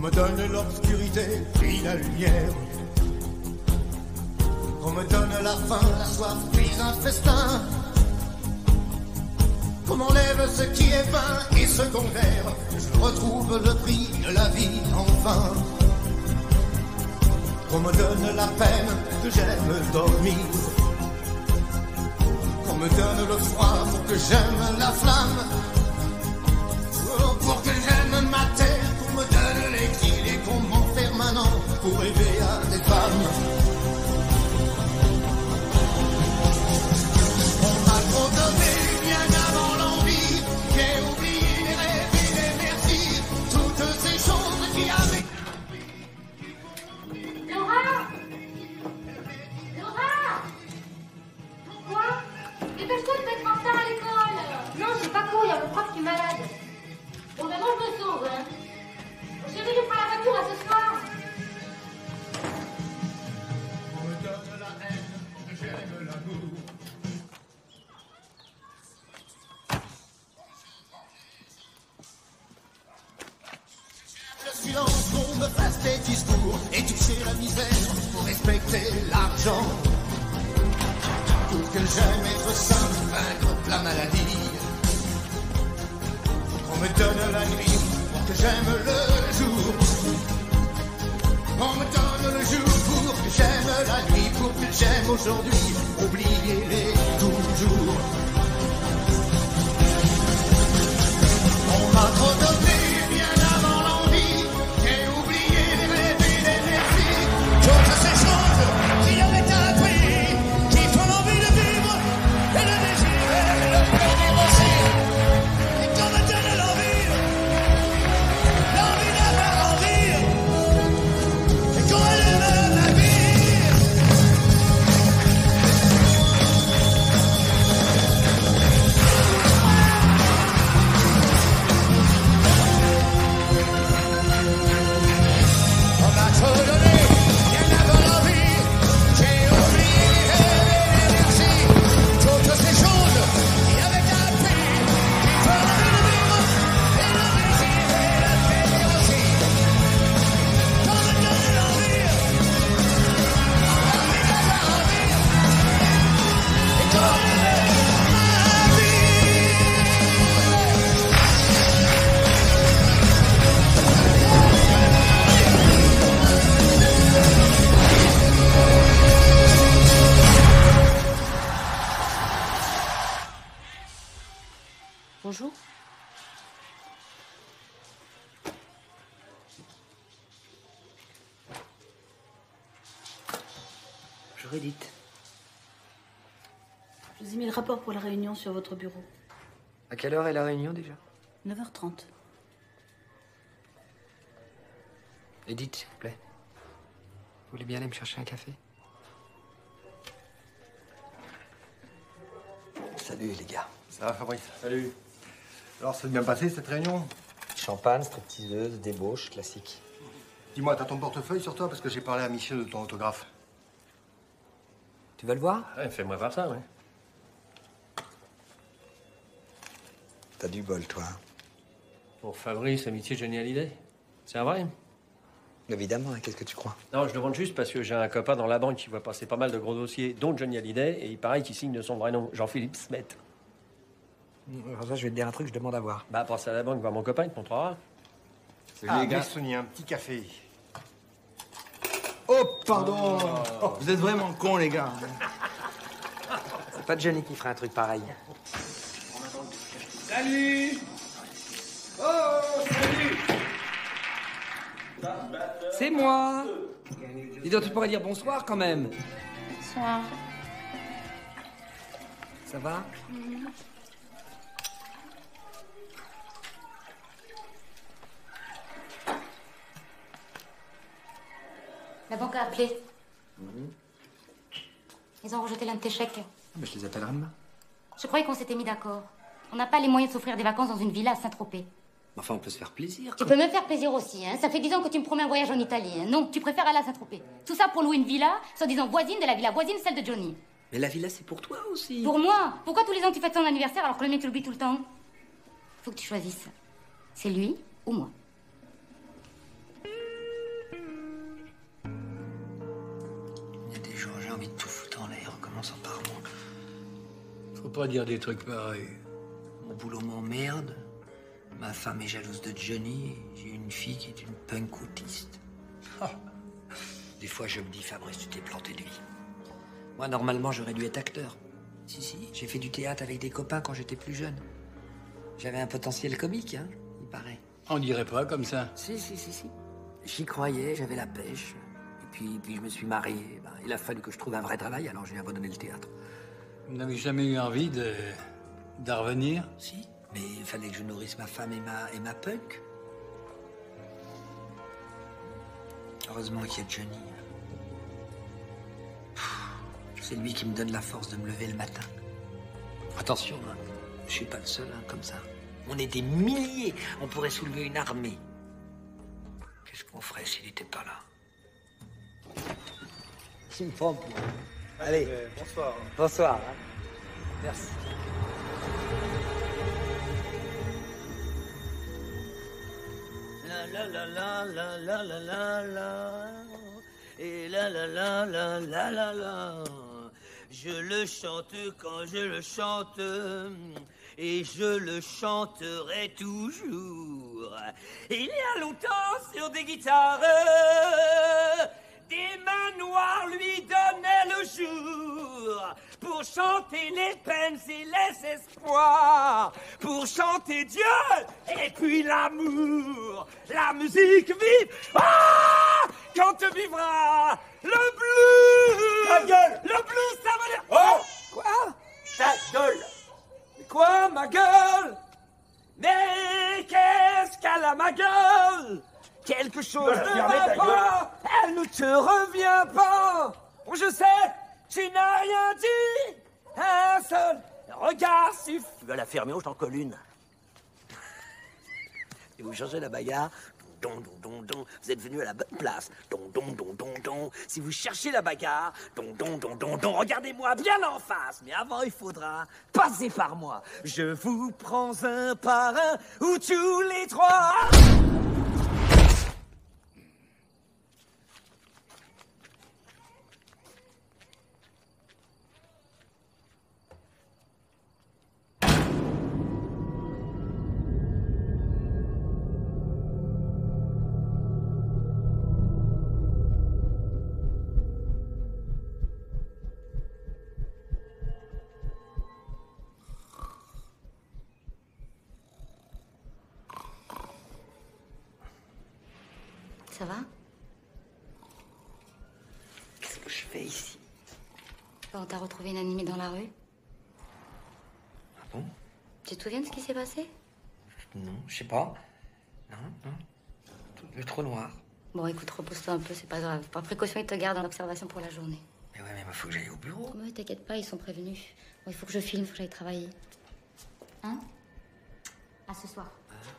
me donne l'obscurité, puis la lumière. Qu'on me donne la faim, la soif, puis un festin. Qu'on m'enlève ce qui est vain et secondaire. Je retrouve le prix de la vie enfin. Qu'on me donne la peine, que j'aime dormir. Qu'on me donne le froid pour que j'aime la flamme. Oh, pour que j'aime ma terre, qu'on me donne l'exil et qu'on m'enferme maintenant pour rêver à des femmes. On m'a trop donné bien avant l'envie. J'ai oublié les rêves et les merci. Toutes ces choses qui avaient... Laura! Laura! Quoi? Dépêche-toi de mettre en retard à l'école. Non, c'est pas cool, il y a le prof qui est malade. Bon, ben moi je me sauve, hein. Chérie, je ferai la voiture à ce soir. On me donne la haine, j'aime l'amour. Le silence, qu'on me fasse des discours et toucher la misère pour respecter l'argent. Pour que j'aime être sain, vaincre la maladie. On me donne la nuit pour que j'aime le jour. On me donne le jour pour que j'aime la nuit, pour que j'aime aujourd'hui. Oubliez-les toujours. On m'a trop donné bien avant l'envie. J'ai oublié les rêves et les merci. Toutes ces choses qui avaient un prix, qui font l'envie de vivre et le désir et le plaisir aussi. Et qu'on me donne l'envie d'avoir envie. Et qu'on aime la vie. On m'a trop donné, bien avant l'envie. J'ai oublié les merci. Toutes ces choses qui avaient un prix, qui font l'envie de vivre et le désir et le plaisir aussi. Qu'on me donne l'envie d'avoir envie. Et qu'on aime la vie. Bonjour. Bonjour Edith. Je vous ai mis le rapport pour la réunion sur votre bureau. À quelle heure est la réunion déjà? 9h30. Edith, s'il vous plaît. Vous voulez bien aller me chercher un café? Salut les gars. Ça va, Fabrice? Salut. Alors, ça s'est bien passé cette réunion? Champagne, stripteaseuse, débauche, classique. Dis-moi, t'as ton portefeuille sur toi? Parce que j'ai parlé à Michel de ton autographe. Tu veux le voir? Ouais, fais-moi voir ça, ouais. T'as du bol, toi. Pour Fabrice, amitié Johnny Hallyday. C'est un vrai? Évidemment, hein, qu'est-ce que tu crois? Non, je demande juste parce que j'ai un copain dans la banque qui voit passer pas mal de gros dossiers, dont Johnny Hallyday, et il paraît qu'il signe de son vrai nom, Jean-Philippe Smet. Alors ça, je vais te dire un truc, je demande à voir. Bah, passe à la banque, voir mon copain, il te montrera. Salut les gars. Sonia, un petit café. Oh, pardon. Oh, vous êtes vraiment cons, les gars. C'est pas Johnny qui ferait un truc pareil. Salut. Oh, salut. C'est moi. Dis donc, tu pourrais dire bonsoir quand même. Bonsoir. Ça va? La banque a appelé. Ils ont rejeté l'un de tes chèques. Ben, je les appellerai demain. Je croyais qu'on s'était mis d'accord. On n'a pas les moyens de s'offrir des vacances dans une villa à Saint-Tropez. Enfin, on peut se faire plaisir. Tu peux me faire plaisir aussi, hein. Ça fait 10 ans que tu me promets un voyage en Italie, hein. Non, tu préfères aller à Saint-Tropez. Tout ça pour louer une villa, soi-disant voisine de la villa voisine, celle de Johnny. Mais la villa, c'est pour toi aussi. Pour moi? Pourquoi tous les ans tu fêtes ton anniversaire alors que le mien tu l'oublies tout le temps? Faut que tu choisisses. C'est lui ou moi. pas dire des trucs pareils. Mon boulot m'emmerde. Ma femme est jalouse de Johnny. J'ai une fille qui est une punk autiste. Des fois, je me dis, Fabrice, tu t'es planté de vie. Moi, normalement, j'aurais dû être acteur. Si, j'ai fait du théâtre avec des copains quand j'étais plus jeune. J'avais un potentiel comique, hein, il paraît. On dirait pas comme ça. Si. J'y croyais, j'avais la pêche. Et puis je me suis marié. Ben, il a fallu que je trouve un vrai travail, alors j'ai abandonné le théâtre. Vous n'avez jamais eu envie d'en revenir? Si, mais il fallait que je nourrisse ma femme et ma punk. Heureusement qu'il y a Johnny. C'est lui qui me donne la force de me lever le matin. Attention, hein, je suis pas le seul, hein, comme ça. On est des milliers, on pourrait soulever une armée. Qu'est-ce qu'on ferait s'il n'était pas là? Il me prend pour... Allez. Bonsoir. Bonsoir. Hein. Merci. La la la la la la la la. Et la la la la la la la. Je le chante quand je le chante, et je le chanterai toujours. Il y a longtemps sur des guitares, des manoirs lui donnaient le jour pour chanter les peines et les espoirs, pour chanter Dieu et puis l'amour, la musique vive. Ah! Quand te vivra le blues. Ta gueule. Le blues, ça veut dire... Oh! Quoi? Ta gueule. Quoi, ma gueule? Mais qu'est-ce qu'elle a, ma gueule? Quelque chose ne va pas. Elle ne te revient pas. Je sais, tu n'as rien dit. Un seul regard suffit. Tu vas la fermer ou je t'en colle une? Si vous changez la bagarre, vous êtes venu à la bonne place. Si vous cherchez la bagarre, regardez-moi bien en face. Mais avant, il faudra passer par moi. Je vous prends un par un ou tous les trois. Ça va? Qu'est-ce que je fais ici? On t'a retrouvé une animée dans la rue. Ah bon? Tu te souviens de ce qui s'est passé? Non, je sais pas. Non. Le trou noir. Bon, écoute, repose-toi un peu, c'est pas grave. Par précaution, ils te gardent en observation pour la journée. Mais ouais, mais il faut que j'aille au bureau. Ouais, t'inquiète pas, ils sont prévenus. Bon, il faut que je filme, il faut que j'aille travailler. Hein? À ce soir.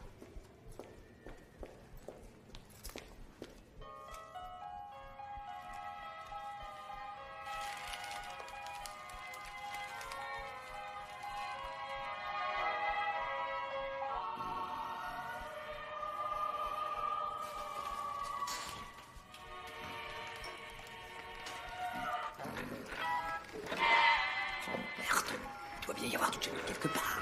Il doit bien y avoir du Johnny quelque part.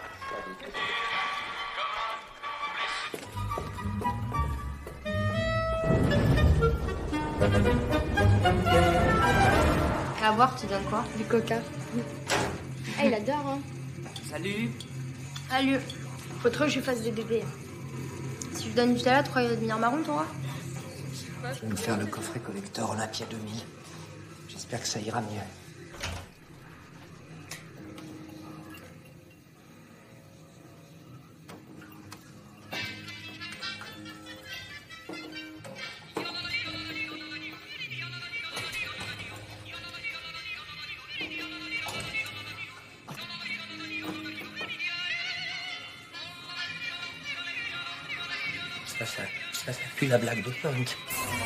À boire, tu donnes quoi? Du coca. Ah, il adore, hein. Salut. Salut. Faut trop que je lui fasse des bébés. Si je lui donne du Nutella, tu crois qu'il va devenir marron, toi? Je vais me faire le coffret collector Olympia 2000. J'espère que ça ira mieux. Ça pue la blague de punk.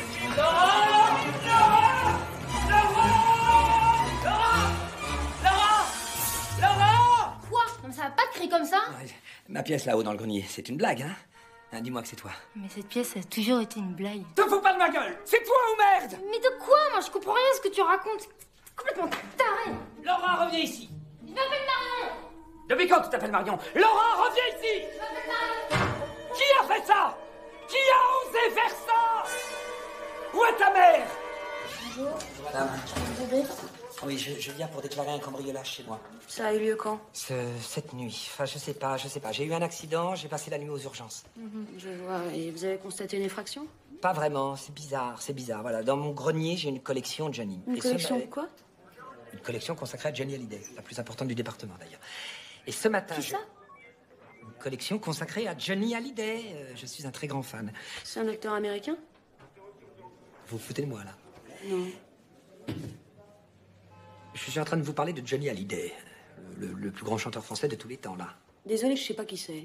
Laura! Quoi? Non, mais ça va pas te crier comme ça? Ouais, ma pièce là-haut dans le grenier, c'est une blague, hein? Dis-moi que c'est toi. Mais cette pièce a toujours été une blague. Te fous pas de ma gueule! C'est toi ou merde? Mais de quoi? Moi, je comprends rien à ce que tu racontes. C'est complètement taré. Laura, reviens ici. Je m'appelle Marion. Depuis quand tu t'appelles Marion? Laura, reviens ici! Qui a fait ça? Qui a osé faire ça? Où est ta mère? Bonjour. Madame. Vous avez... Oui, je viens pour déclarer un cambriolage chez moi. Ça a eu lieu quand? Cette nuit. Enfin, je sais pas. J'ai eu un accident, j'ai passé la nuit aux urgences. Je vois. Et vous avez constaté une effraction? Pas vraiment, c'est bizarre. Voilà, dans mon grenier, j'ai une collection Johnny. Une collection de quoi? Une collection consacrée à Johnny Hallyday, la plus importante du département d'ailleurs. Et ce matin... Qui ça? Une collection consacrée à Johnny Hallyday. Je suis un très grand fan. C'est un acteur américain? Vous vous foutez de moi, là? Non. Je suis en train de vous parler de Johnny Hallyday, le plus grand chanteur français de tous les temps, là. Désolée, je sais pas qui c'est.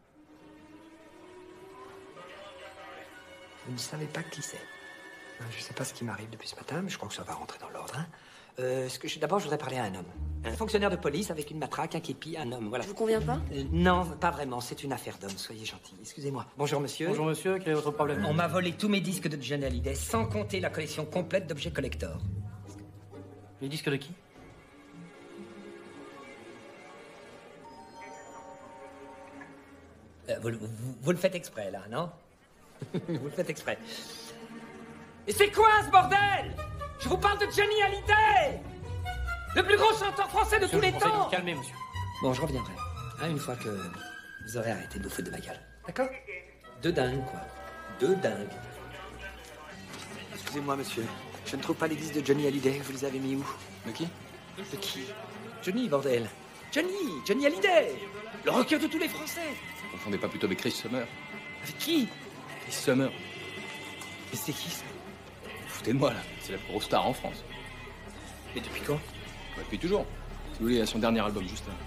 Vous ne savez pas qui c'est? Je sais pas ce qui m'arrive depuis ce matin, mais je crois que ça va rentrer dans l'ordre, hein. D'abord, je voudrais parler à un homme. Un fonctionnaire de police avec une matraque, un képi, un homme, voilà. Ça vous convient pas? Non, pas vraiment, c'est une affaire d'homme, soyez gentil. Excusez-moi. Bonjour, monsieur. Bonjour, monsieur, quel est votre problème? On m'a volé tous mes disques de Johnny Hallyday, sans compter la collection complète d'objets collector. Les disques de qui? Vous le faites exprès, là, non? Vous le faites exprès. Et c'est quoi ce bordel? Je vous parle de Johnny Hallyday, le plus grand chanteur français de tous les temps. De vous calmer, monsieur. Bon, je reviendrai. Hein, une fois que vous aurez arrêté de vous foutre de ma gueule. D'accord? Deux dingues, quoi. Deux dingues. Excusez-moi, monsieur. Je ne trouve pas les disques de Johnny Hallyday. Vous les avez mis où? De qui? De qui? Johnny, bordel. Johnny Hallyday. Le rocker de tous les Français. Vous confondez pas plutôt avec Chris Summer? Avec qui? Chris Summer. Mais c'est qui, ça? Vous foutez de moi, là. C'est la plus grosse star en France. Et depuis quand? Depuis toujours. Si vous voulez, il y a son dernier album, juste là.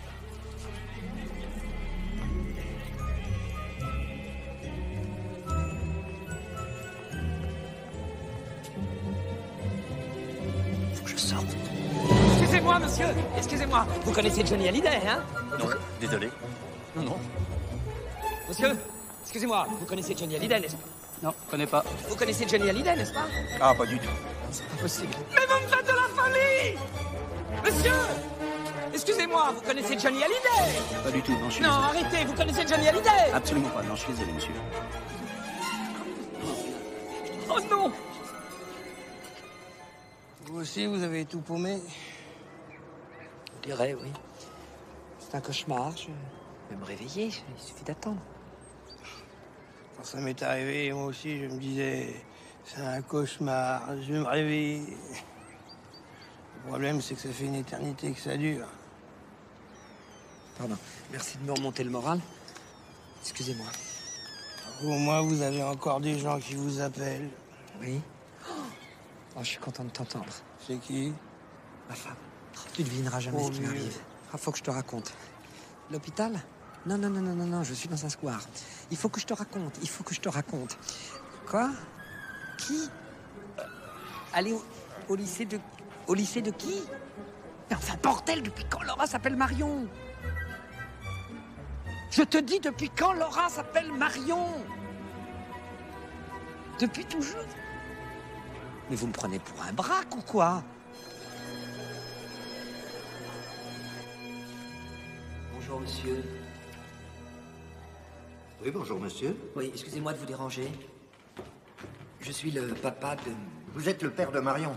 Faut que je sorte. Excusez-moi, monsieur. Excusez-moi. Vous connaissez Johnny Hallyday, hein? Non, désolé. Non. Monsieur, excusez-moi. Vous connaissez Johnny Hallyday, n'est-ce pas? Non, je connais pas. Vous connaissez Johnny Hallyday, n'est-ce pas? Ah, pas du tout. C'est pas possible. Mais vous me faites de la folie! Monsieur! Excusez-moi, vous connaissez Johnny Hallyday? Pas du tout, non, je suis Non, désolé. arrêtez, vous connaissez Johnny Hallyday? Absolument pas, non, je suis désolé, monsieur. Oh non! Vous aussi, vous avez tout paumé? Je dirais, oui. C'est un cauchemar. Je vais me réveiller. Il suffit d'attendre. Quand ça m'est arrivé, moi aussi, je me disais, c'est un cauchemar, je vais me réveiller. Le problème, c'est que ça fait une éternité que ça dure. Pardon. Merci de me remonter le moral. Excusez-moi. Au moins, vous avez encore des gens qui vous appellent. Oui. Oh, je suis content de t'entendre. C'est qui? Ma femme. Oh, tu devineras jamais Oh, ce qui Dieu. m'arrive. Ah, faut que je te raconte. L'hôpital? Non, je suis dans un square. Il faut que je te raconte. Quoi? Qui? Aller au lycée de... Au lycée de qui? Mais enfin, bordel, depuis quand Laura s'appelle Marion? Je te dis, depuis quand Laura s'appelle Marion? Depuis toujours? Mais vous me prenez pour un braque ou quoi? Bonjour, monsieur. Oui, bonjour, monsieur. Oui, excusez-moi de vous déranger. Je suis le papa de... Vous êtes le père de Marion.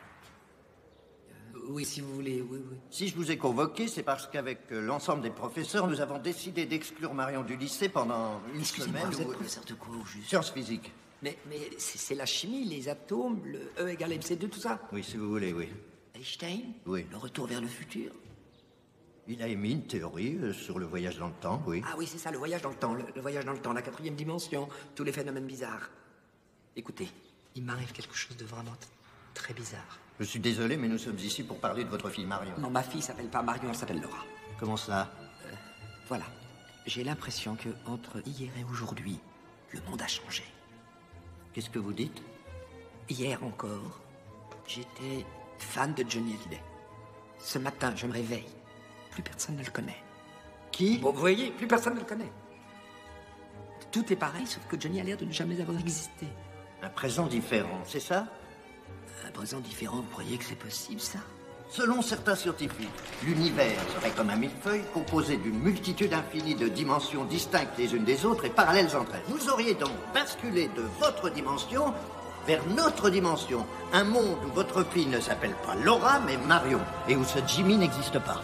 Oui, si vous voulez, oui. Si je vous ai convoqué, c'est parce qu'avec l'ensemble des professeurs, nous avons décidé d'exclure Marion du lycée pendant une Excusez-moi, semaine. vous êtes professeur de quoi, au juste? Sciences physiques. Mais c'est la chimie, les atomes, le E égale MC2, tout ça? Oui, si vous voulez, oui. Einstein? Oui. Le retour vers le futur? Il a émis une théorie sur le voyage dans le temps, oui. Ah oui, c'est ça, le voyage dans le temps, le voyage dans le temps, la 4e dimension, tous les phénomènes bizarres. Écoutez, il m'arrive quelque chose de vraiment très bizarre. Je suis désolé, mais nous sommes ici pour parler de votre fille Marion. Non, ma fille s'appelle pas Marion, elle s'appelle Laura. Comment ça? Voilà. J'ai l'impression que entre hier et aujourd'hui, le monde a changé. Qu'est-ce que vous dites? Hier encore, j'étais fan de Johnny Hallyday. Ce matin, je me réveille. Plus personne ne le connaît. Qui? Bon, vous voyez, plus personne ne le connaît. Tout est pareil, sauf que Johnny a l'air de ne jamais avoir existé. Un présent différent, c'est ça? Un présent différent, vous croyez que c'est possible, ça? Selon certains scientifiques, l'univers serait comme un millefeuille composé d'une multitude infinie de dimensions distinctes les unes des autres et parallèles entre elles. Vous auriez donc basculé de votre dimension vers notre dimension. Un monde où votre fille ne s'appelle pas Laura, mais Marion, et où ce Jimmy n'existe pas.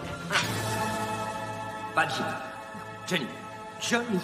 Pas Jimmy. Johnny. Johnny.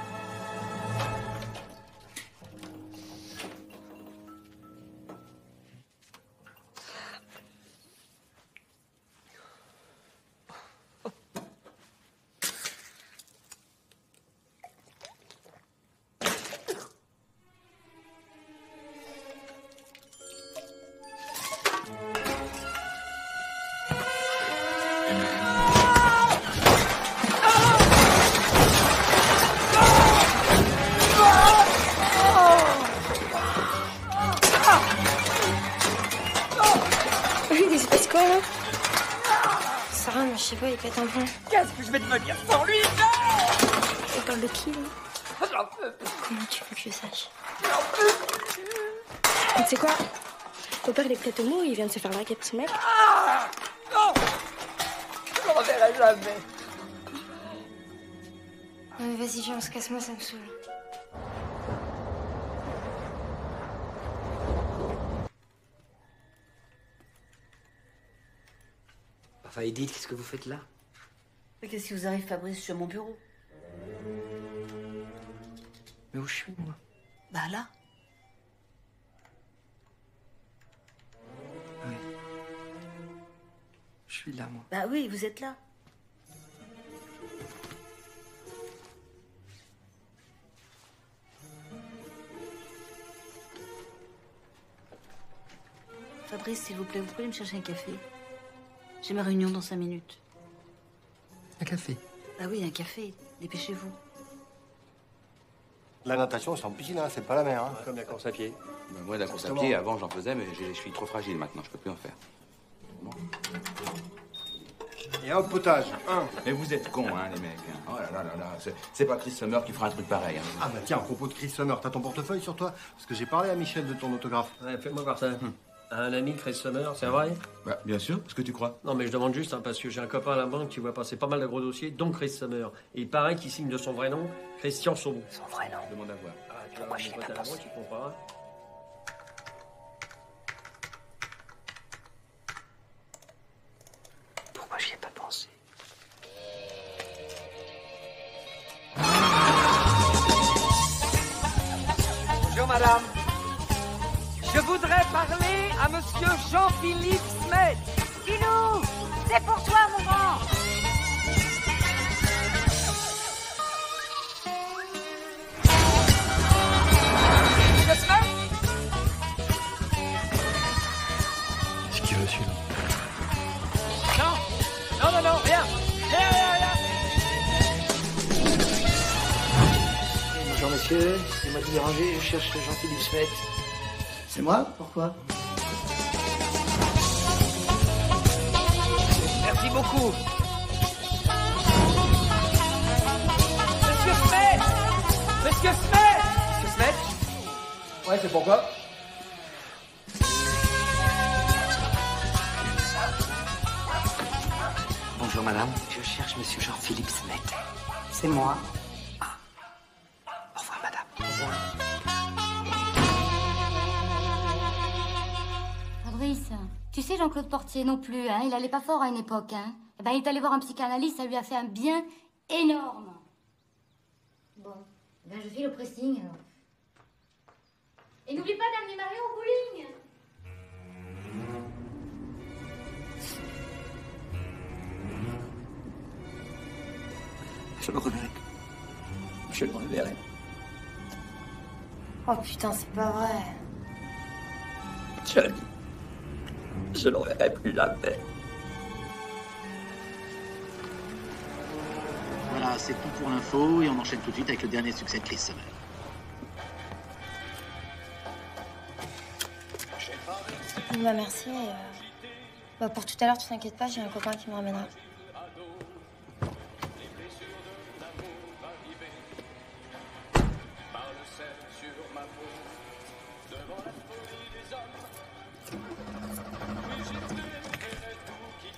Il se passe quoi là? Sarah, moi je sais pas, il pète un plomb. Qu'est-ce que je vais devenir sans lui? Tu parles de qui là? Comment tu veux que je sache? Tu sais quoi? Ton père il est peut-être homo, il vient de se faire draguer par ce mec. Ah non! Je ne reverrai jamais. Non mais vas-y, viens, on se casse, moi ça me saoule. Enfin, Edith, qu'est-ce que vous faites là? Mais qu'est-ce qui vous arrive, Fabrice, sur mon bureau? Mais où je suis, moi? Bah là. Oui. Je suis là, moi. Bah oui, vous êtes là. Fabrice, s'il vous plaît, vous pouvez me chercher un café? J'ai ma réunion dans 5 minutes. Un café? Bah oui, un café. Dépêchez-vous. La natation, c'est en piscine, hein, c'est pas la mer. Hein. Comme la course à pied. Ben, moi, la course à pied, avant, j'en faisais, mais je suis trop fragile maintenant, je peux plus en faire. Bon. Et un potage, un. Mais vous êtes cons, hein, les mecs. Hein. Oh là là là là, c'est pas Chris Summer qui fera un truc pareil. Hein. Ah bah tiens, à propos de Chris Summer, t'as ton portefeuille sur toi? Parce que j'ai parlé à Michel de ton autographe. Ouais, fais-moi voir ça. Un ami, Chris Summer, c'est vrai? Bah, bien sûr, ce que tu crois. Non, mais je demande juste, hein, parce que j'ai un copain à la banque qui voit passer pas mal de gros dossiers, dont Chris Summer. Et il paraît qu'il signe de son vrai nom, Christian Saumon. Son vrai nom. Demande à voir. Ah, tu Pourquoi vas j'y ai mon pas pote à la pensé? banque, tu comprends. Pourquoi j'y ai pas pensé? Bonjour, madame. Je voudrais parler à monsieur Jean-Philippe Smet. Pilou, c'est pour toi, mon grand. Monsieur Smet? C'est qui veut celui-là? Non, non, non, non, rien. Rien, rien, rien. Bonjour messieurs, c'est moi de vous déranger, je cherche Jean-Philippe Smet. C'est moi? Pourquoi? Merci beaucoup. Monsieur Smet! Monsieur Smet! Monsieur Smet? Ouais, c'est pourquoi? Bonjour madame, je cherche monsieur Jean-Philippe Smet. C'est moi. Ah. Au revoir madame. Au revoir. Fabrice, tu sais Jean-Claude Portier non plus, hein, il allait pas fort à une époque, hein. Eh ben, il est allé voir un psychanalyste, ça lui a fait un bien énorme. Bon, ben je file au pressing alors. Et n'oublie pas d'amener Marion au bowling. Je le reverrai. Je le reverrai. Oh putain, c'est pas vrai. Johnny. Je le reverrai plus jamais. Voilà, c'est tout pour l'info et on enchaîne tout de suite avec le dernier succès de Chris Summer. Bah merci. Bah, pour tout à l'heure, tu t'inquiètes pas, j'ai un copain qui me ramènera.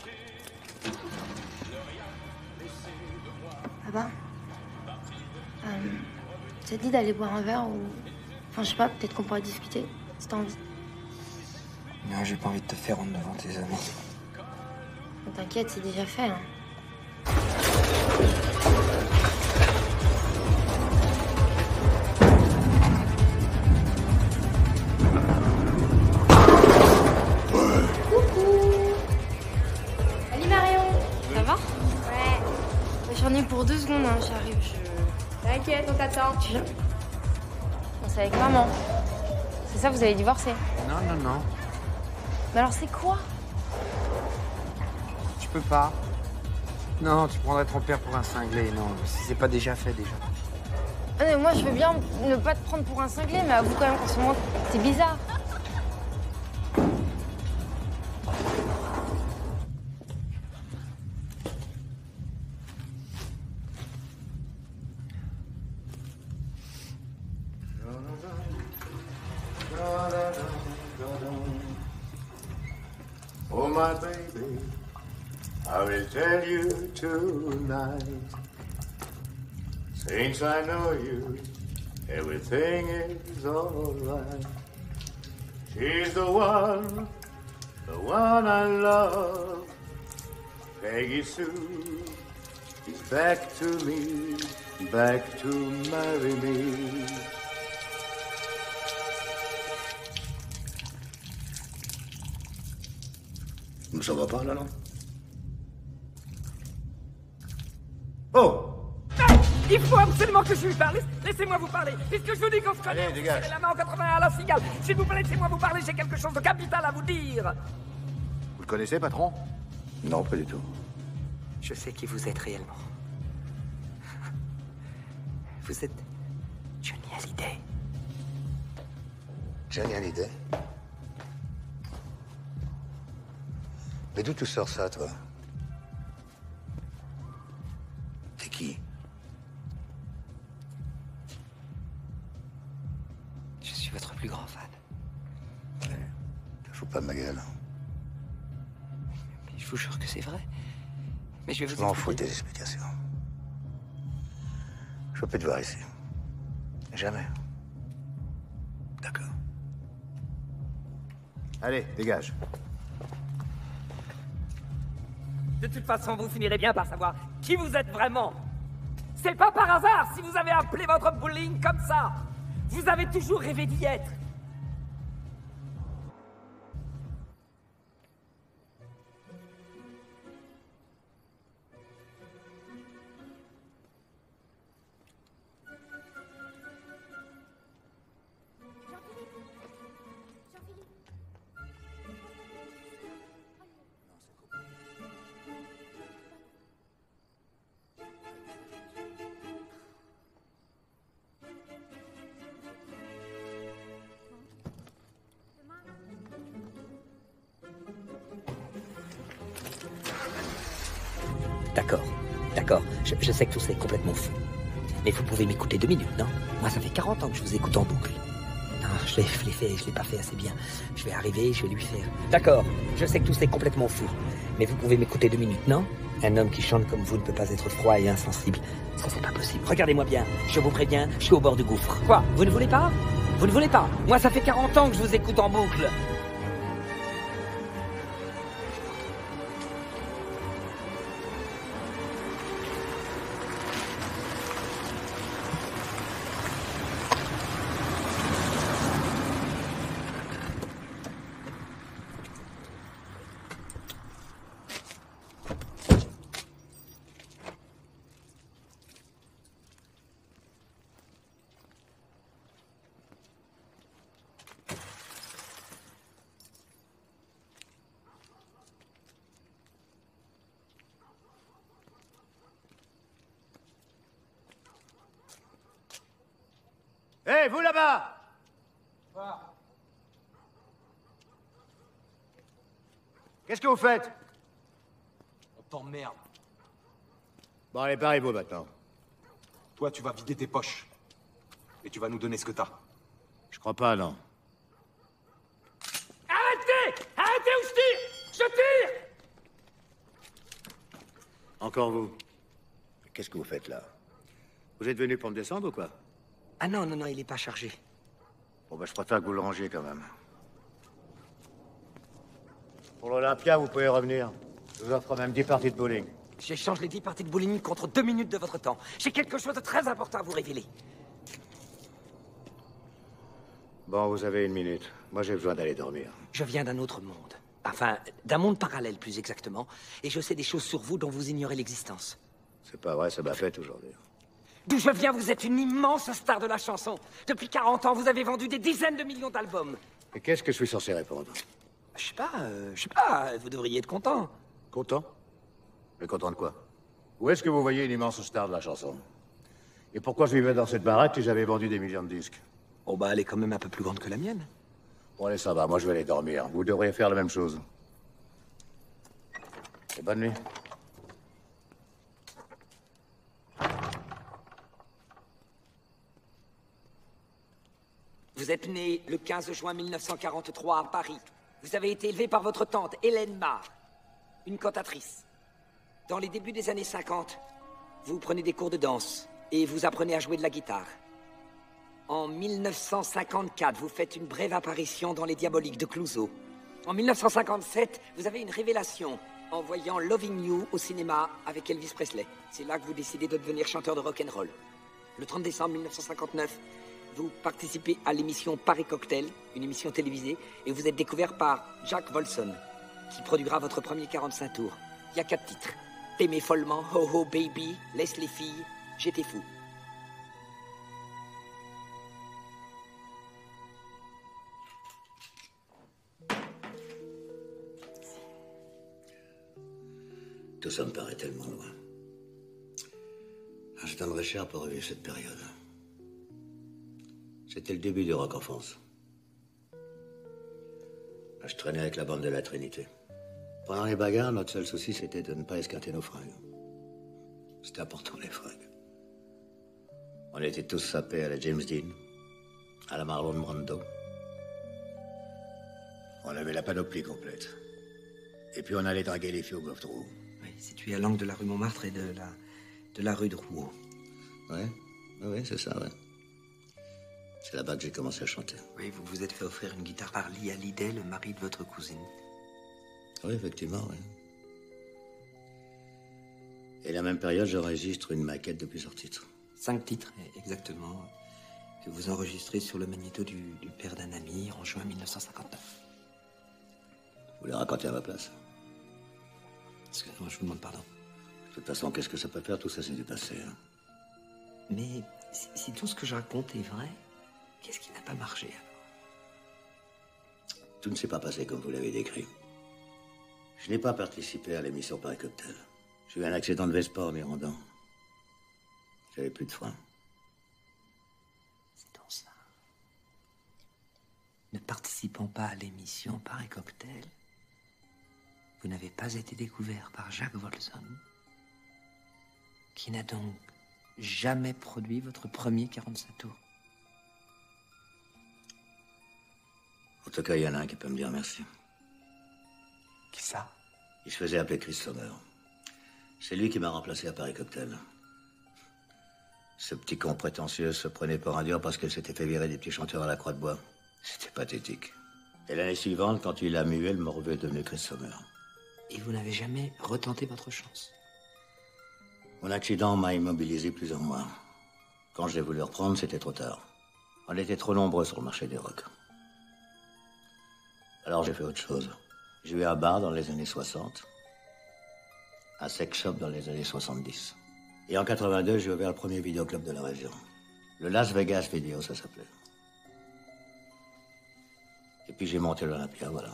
Papa, ça te dit d'aller boire un verre ou... Enfin, je sais pas, peut-être qu'on pourra discuter, si t'as envie. Non, j'ai pas envie de te faire honte devant tes amis. T'inquiète, c'est déjà fait, hein. Salut Marion. Ça va? Ouais. J'en ai pour 2 secondes, hein, j'arrive, T'inquiète, on t'attend. Non, c'est avec maman. C'est ça, vous avez divorcé? Non, non, non. Mais alors c'est quoi? Tu peux pas. Non, tu prendrais ton père pour un cinglé. Non, si c'est pas déjà fait, déjà. Ah, mais moi, je veux bien ne pas te prendre pour un cinglé, mais avoue quand même qu'en ce moment, c'est bizarre. Oh my baby, I will tell you tonight. Since I know you, everything is alright. She's the one I love. Peggy Sue is back to me, back to marry me. Ça va pas, là, non? Oh! Il faut absolument que je lui parle. Laissez-moi vous parler. Puisque je vous dis qu'on se connaît, Allez, dégage. la main en 81 à la cigale. S'il vous plaît, laissez-moi vous parler. J'ai quelque chose de capital à vous dire. Vous le connaissez, patron? Non, pas du tout. Je sais qui vous êtes réellement. Vous êtes Johnny Hallyday. Johnny Hallyday? Mais d'où tu sors ça, toi? T'es qui? Je suis votre plus grand fan. Te fous pas de ma gueule. Mais je vous jure que c'est vrai. Mais je vais vous Je m'en fous de tes explications. Je veux plus te voir ici. Jamais. D'accord. Allez, dégage. De toute façon, vous finirez bien par savoir qui vous êtes vraiment. C'est pas par hasard si vous avez appelé votre bowling comme ça. Vous avez toujours rêvé d'y être. D'accord, je sais que tout ça est complètement fou. Mais vous pouvez m'écouter 2 minutes, non? Moi, ça fait 40 ans que je vous écoute en boucle. Non, je l'ai pas fait assez bien. Je vais arriver, je vais lui faire. D'accord, je sais que tout ça est complètement fou. Mais vous pouvez m'écouter 2 minutes, non? Un homme qui chante comme vous ne peut pas être froid et insensible. Ça, c'est pas possible. Regardez-moi bien, je vous préviens, je suis au bord du gouffre. Quoi? Vous ne voulez pas? Vous ne voulez pas? Moi, ça fait 40 ans que je vous écoute en boucle. Hé, vous là-bas! Qu'est-ce que vous faites? On t'emmerde. Bon, allez, parez-vous maintenant. Toi, tu vas vider tes poches. Et tu vas nous donner ce que t'as. Je crois pas, non. Arrêtez! Arrêtez ou je tire! Je tire! Encore vous. Qu'est-ce que vous faites là? Vous êtes venu pour me descendre ou quoi? Ah non, non, non, il est pas chargé. Bon, je préfère que vous le rangiez quand même. Pour l'Olympia, vous pouvez revenir. Je vous offre même 10 parties de bowling. J'échange les 10 parties de bowling contre 2 minutes de votre temps. J'ai quelque chose de très important à vous révéler. Bon, vous avez 1 minute. Moi, j'ai besoin d'aller dormir. Je viens d'un autre monde. Enfin, d'un monde parallèle, plus exactement. Et je sais des choses sur vous dont vous ignorez l'existence. C'est pas vrai, ça m'a fait aujourd'hui. D'où je viens, vous êtes une immense star de la chanson. Depuis 40 ans, vous avez vendu des dizaines de millions d'albums. Et qu'est-ce que je suis censé répondre? Je sais pas, vous devriez être content. Content? Mais content de quoi? Où est-ce que vous voyez une immense star de la chanson? Et pourquoi je vivais dans cette baraque si j'avais vendu des millions de disques? Oh bah, elle est quand même un peu plus grande que la mienne. Bon, allez, ça va, moi je vais aller dormir. Vous devriez faire la même chose. Et bonne nuit. Vous êtes né le 15 juin 1943 à Paris. Vous avez été élevé par votre tante, Hélène Marr, une cantatrice. Dans les débuts des années 50, vous prenez des cours de danse et vous apprenez à jouer de la guitare. En 1954, vous faites une brève apparition dans Les Diaboliques de Clouseau. En 1957, vous avez une révélation en voyant Loving You au cinéma avec Elvis Presley. C'est là que vous décidez de devenir chanteur de rock'n'roll. Le 30 décembre 1959, vous participez à l'émission Paris Cocktail, une émission télévisée, et vous êtes découvert par Jack Wolfson, qui produira votre premier 45 tours. Il y a 4 titres. T'aimais follement, Ho Ho Baby, Laisse les filles, J'étais fou. Tout ça me paraît tellement loin. Je donnerais cher pour revivre cette période. C'était le début du rock en France. Je traînais avec la bande de la Trinité. Pendant les bagarres, notre seul souci, c'était de ne pas esquinter nos fringues. C'était important, les fringues. On était tous sapés à la James Dean, à la Marlon Brando. On avait la panoplie complète. Et puis on allait draguer les filles au golf trou. Oui, situé à l'angle de la rue Montmartre et de la rue de Rouault. Ouais, c'est ça, ouais. C'est là-bas que j'ai commencé à chanter. Oui, vous vous êtes fait offrir une guitare par Lee Hallyday, le mari de votre cousine. Oui, effectivement, oui. Et la même période, j'enregistre une maquette de plusieurs titres. 5 titres, exactement, que vous enregistrez sur le magnéto du père d'un ami en juin 1959. Vous les racontez à ma place. Excusez-moi, je vous demande pardon. De toute façon, qu'est-ce que ça peut faire? Tout ça, c'est du passé. Hein. Mais si tout ce que je raconte est vrai, qu'est-ce qui n'a pas marché alors? Tout ne s'est pas passé comme vous l'avez décrit. Je n'ai pas participé à l'émission Paris Cocktail. J'ai eu un accident de Vespa en m'y rendant. J'avais plus de frein. C'est donc ça. Ne participant pas à l'émission Paris Cocktail, vous n'avez pas été découvert par Jack Wolfson, qui n'a donc jamais produit votre premier 45 tours. En tout cas, il y en a un qui peut me dire merci. Qui ça? Il se faisait appeler Chris Sommer. C'est lui qui m'a remplacé à Paris Cocktail. Ce petit con prétentieux se prenait pour un dur parce qu'il s'était fait virer des petits chanteurs à la Croix de Bois. C'était pathétique. Et l'année suivante, quand il a mué, le morveux est devenu Chris Sommer. Et vous n'avez jamais retenté votre chance? Mon accident m'a immobilisé plusieurs mois. Quand j'ai voulu reprendre, c'était trop tard. On était trop nombreux sur le marché des rocs. Alors j'ai fait autre chose. J'ai eu un bar dans les années 60, un sex shop dans les années 70. Et en 82, j'ai ouvert le premier vidéoclub de la région. Le Las Vegas Video, ça s'appelait. Et puis j'ai monté l'Olympia, voilà.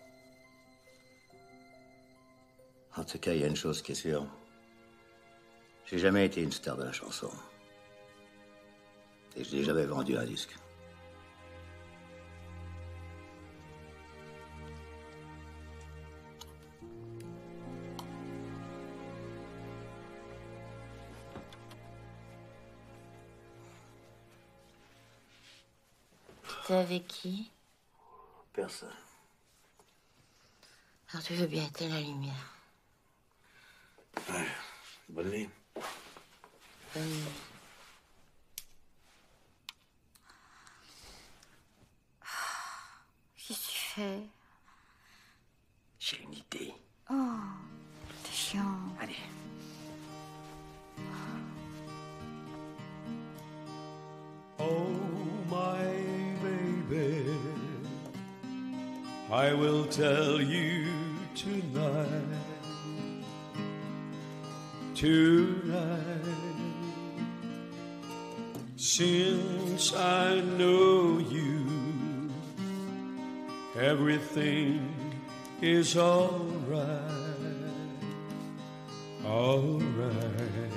En tout cas, il y a une chose qui est sûre. J'ai jamais été une star de la chanson. Et je n'ai jamais vendu un disque. T'es avec qui? Personne. Alors tu veux bien éteindre la lumière? Ouais. Bonne nuit. Qu'est-ce que tu fais? J'ai une idée. Oh, t'es chiant. Allez. Oh, my baby, I will tell you tonight, since I know you, everything is alright, alright.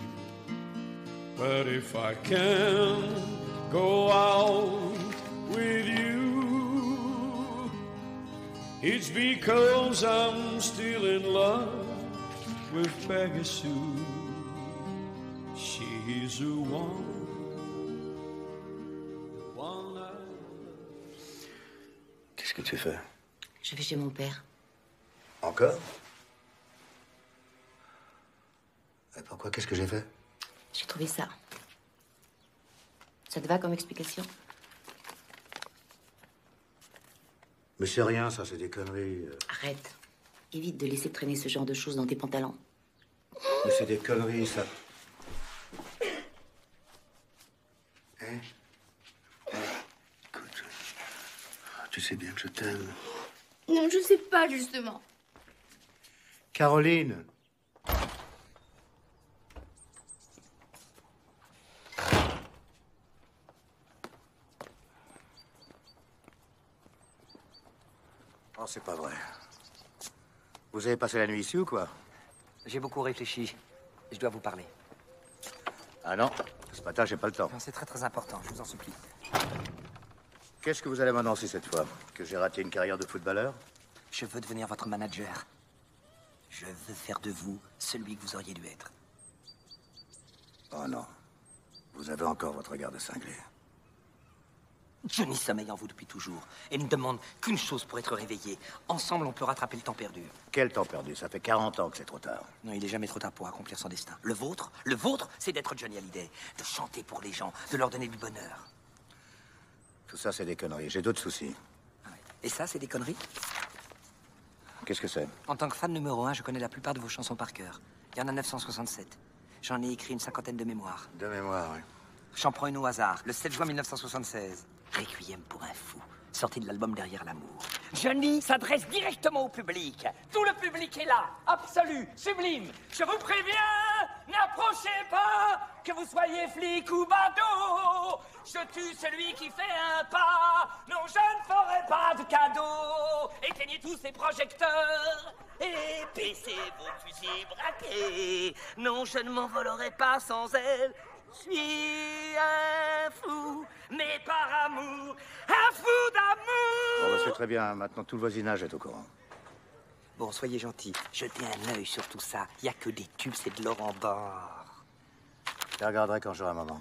But if I can't go out with you, it's because I'm still in love with Peggy Sue. She's the one. Qu'est-ce que tu fais? Je vais chez mon père. Encore? Et pourquoi? Qu'est-ce que j'ai fait? J'ai trouvé ça. Ça te va comme explication? Mais c'est rien, ça, c'est des conneries. Arrête. Évite de laisser traîner ce genre de choses dans tes pantalons. Mais c'est des conneries, ça. Hein? Écoute, tu sais bien que je t'aime. Non, je sais pas, justement. Caroline! Oh, c'est pas vrai. Vous avez passé la nuit ici ou quoi? J'ai beaucoup réfléchi. Je dois vous parler. Ah non, ce matin, j'ai pas le temps. Non, c'est très très important, je vous en supplie. Qu'est-ce que vous allez m'annoncer cette fois? Que j'ai raté une carrière de footballeur? Je veux devenir votre manager. Je veux faire de vous celui que vous auriez dû être. Oh non. Vous avez encore votre regard de cinglé. Johnny sommeille en vous depuis toujours et ne demande qu'une chose pour être réveillé. Ensemble, on peut rattraper le temps perdu. Quel temps perdu? Ça fait 40 ans que c'est trop tard. Non, il est jamais trop tard pour accomplir son destin. Le vôtre, c'est d'être Johnny Hallyday, de chanter pour les gens, de leur donner du bonheur. Tout ça, c'est des conneries. J'ai d'autres soucis. Et ça, c'est des conneries? Qu'est-ce que c'est? En tant que fan numéro 1, je connais la plupart de vos chansons par cœur. Il y en a 967. J'en ai écrit une 50aine de mémoires. De mémoire, oui. J'en prends une au hasard, le 7 juin 1976. Requiem pour un fou, sorti de l'album Derrière l'amour. Johnny s'adresse directement au public. Tout le public est là, absolu, sublime. Je vous préviens, n'approchez pas, que vous soyez flic ou badaud. Je tue celui qui fait un pas. Non, je ne ferai pas de cadeau. Éteignez tous ces projecteurs et baissez vos fusils braqués. Non, je ne m'envolerai pas sans elle. Je suis un fou, mais par amour, un fou d'amour. Bon, bah, c'est très bien. Maintenant, tout le voisinage est au courant. Bon, soyez gentils. Jetez un œil sur tout ça. Il n'y a que des tubes, c'est de l'or en bord. Je regarderai quand j'aurai un moment.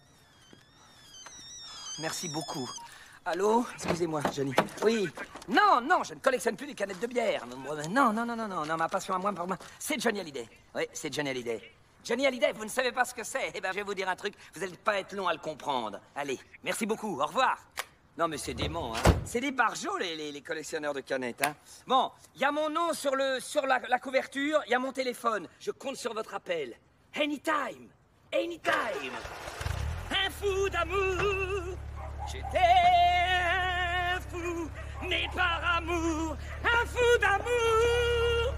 Merci beaucoup. Allô? Excusez-moi, Johnny. Oui. Non, non, je ne collectionne plus les canettes de bière. Non, ma passion à moi, pour moi, c'est Johnny Hallyday. Oui, c'est Johnny Hallyday. Johnny Hallyday, vous ne savez pas ce que c'est? Eh ben, je vais vous dire un truc, vous n'allez pas être long à le comprendre. Allez, merci beaucoup, au revoir. Non, mais c'est dément, hein. C'est des barjots, les collectionneurs de canettes, hein. Bon, il y a mon nom sur la couverture, il y a mon téléphone. Je compte sur votre appel. Anytime, anytime. Un fou d'amour, j'étais un fou, né par amour, un fou d'amour.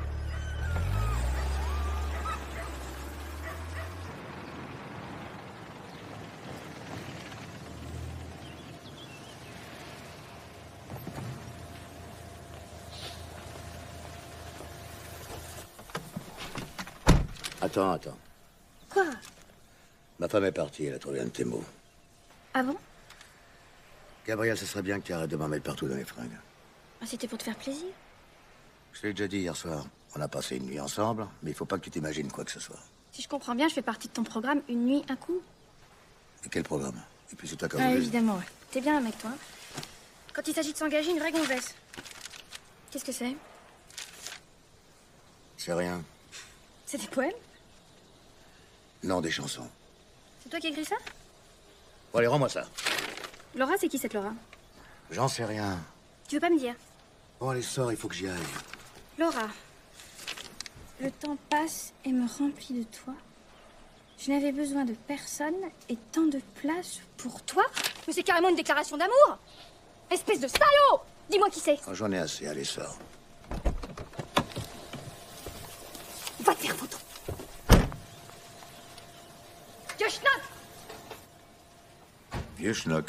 Attends. Quoi? Ma femme est partie, elle a trouvé un de tes mots. Ah bon? Gabriel, ce serait bien que tu arrêtes de m'en mettre partout dans les fringues. Ah, c'était pour te faire plaisir. Je te l'ai déjà dit hier soir. On a passé une nuit ensemble, mais il faut pas que tu t'imagines quoi que ce soit. Si je comprends bien, je fais partie de ton programme Une nuit, un coup. Et quel programme? Et puis c'est toi qui as Ah, voulu. évidemment, ouais. T'es bien un mec, toi. Quand il s'agit de s'engager, une vraie gonzesse. Qu'est-ce que c'est? C'est rien. C'est des poèmes? Non, des chansons. C'est toi qui as écrit ça? Bon, allez, rends-moi ça. Laura, c'est qui cette Laura? J'en sais rien. Tu veux pas me dire? Bon, allez, sors, il faut que j'y aille. Laura, le temps passe et me remplit de toi. Je n'avais besoin de personne et tant de place pour toi. Mais c'est carrément une déclaration d'amour! Espèce de salaud! Dis-moi qui c'est. Oh, j'en ai assez, allez, sors. Va te faire foutre. Vieux schnock! Vieux schnock.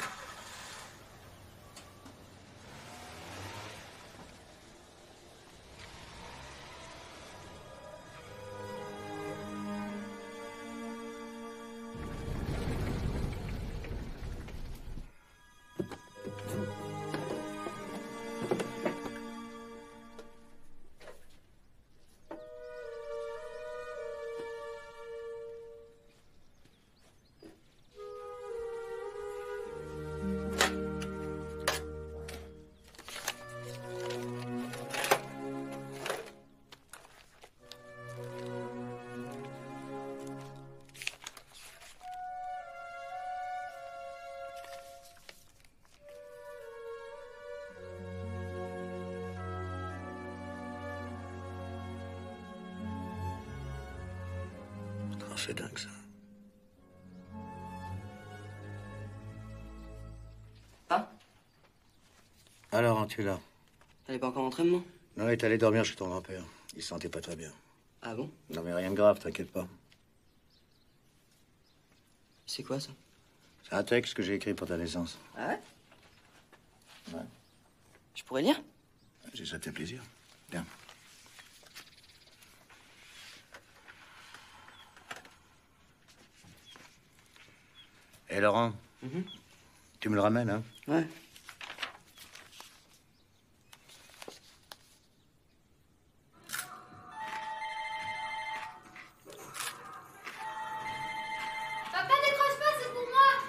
C'est dingue, ça. Ah? Alors, hein, tu es là? T'allais pas encore entraînement? Non, il est allé dormir chez ton grand-père. Il se sentait pas très bien. Ah bon? Non, mais rien de grave, t'inquiète pas. C'est quoi, ça? C'est un texte que j'ai écrit pour ta naissance. Ah ouais? Ouais. Je pourrais lire? Si ça te fait plaisir. Viens. Et Laurent, tu me le ramènes, hein? Ouais. Papa, décroche pas, c'est pour moi.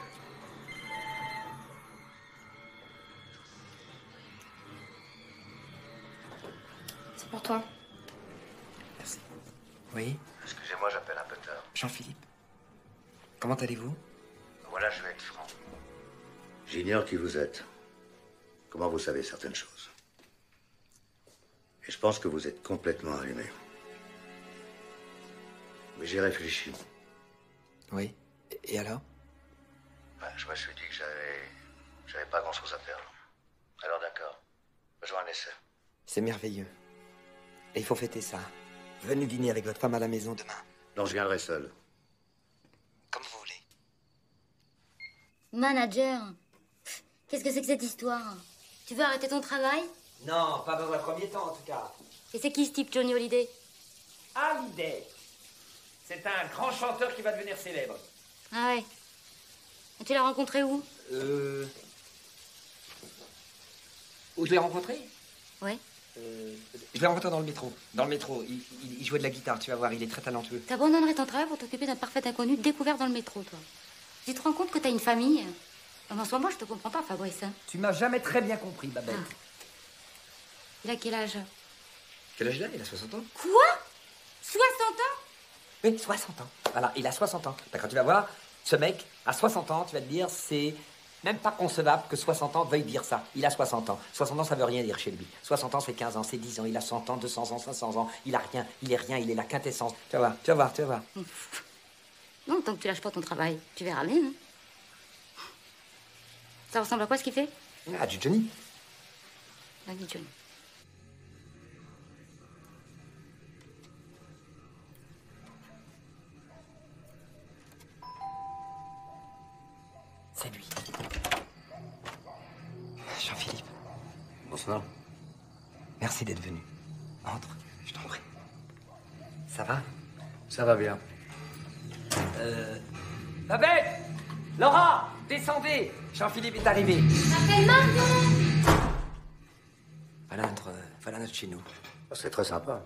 C'est pour toi. Merci. Oui, Excusez-moi, j'appelle un peu tard. Jean-Philippe. Comment allez-vous? Voilà, je vais être franc. J'ignore qui vous êtes. Comment vous savez certaines choses. Et je pense que vous êtes complètement allumé. Mais j'ai réfléchi. Oui. Et alors? Je me suis dit que j'avais pas grand-chose à perdre. Alors d'accord. Faisons un essai. C'est merveilleux. Et il faut fêter ça. Venez dîner avec votre femme à la maison demain. Non, je viendrai seul. Comme vous voulez. Manager, qu'est-ce que c'est que cette histoire? Tu veux arrêter ton travail? Non, pas dans un premier temps, en tout cas. Et c'est qui ce type, Johnny Hallyday? Hallyday. C'est un grand chanteur qui va devenir célèbre. Ah ouais. Et tu l'as rencontré où? Où je l'ai rencontré? Ouais. Je l'ai rencontré dans le métro. Dans le métro. Il jouait de la guitare, tu vas voir, il est très talentueux. T'abandonnerais ton travail pour t'occuper d'un parfait inconnu découvert dans le métro, toi. Tu te rends compte que t'as une famille? En ce moment, je te comprends pas, Fabrice. Hein. Tu m'as jamais très bien compris, Babette. Il a quel âge? Quel âge il a? Il a 60 ans. Quoi? 60 ans? Oui, 60 ans. Voilà, il a 60 ans. D'accord, tu vas voir, ce mec, à 60 ans, tu vas te dire, c'est même pas concevable que 60 ans veuille dire ça. Il a 60 ans. 60 ans, ça veut rien dire chez lui. 60 ans, c'est 15 ans, c'est 10 ans. Il a 100 ans, 200 ans, 500 ans. Il a rien, il est la quintessence. Tu vas voir, tu vas voir, tu vas voir. Non, tant que tu lâches pas ton travail, tu verras bien. Hein. Ça ressemble à quoi ce qu'il fait? Ah, du Johnny. Ah, du Johnny. C'est lui. Jean-Philippe. Bonsoir. Merci d'être venu. Entre, je t'en prie. Ça va? Ça va bien. Babette! Laura! Descendez! Jean-Philippe est arrivé. Appelle Marion! Voilà notre chez nous. C'est très sympa.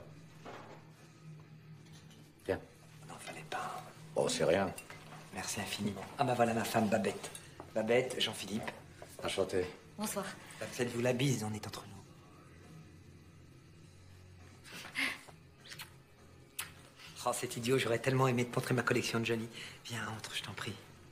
Viens. Non, fallait pas. Oh, c'est rien. Merci infiniment. Ah bah voilà ma femme Babette. Babette, Jean-Philippe. Enchanté. Bonsoir. Faites-vous la bise, on est entre nous. Oh, c'est idiot, j'aurais tellement aimé te montrer ma collection de Johnny. Viens, entre, je t'en prie.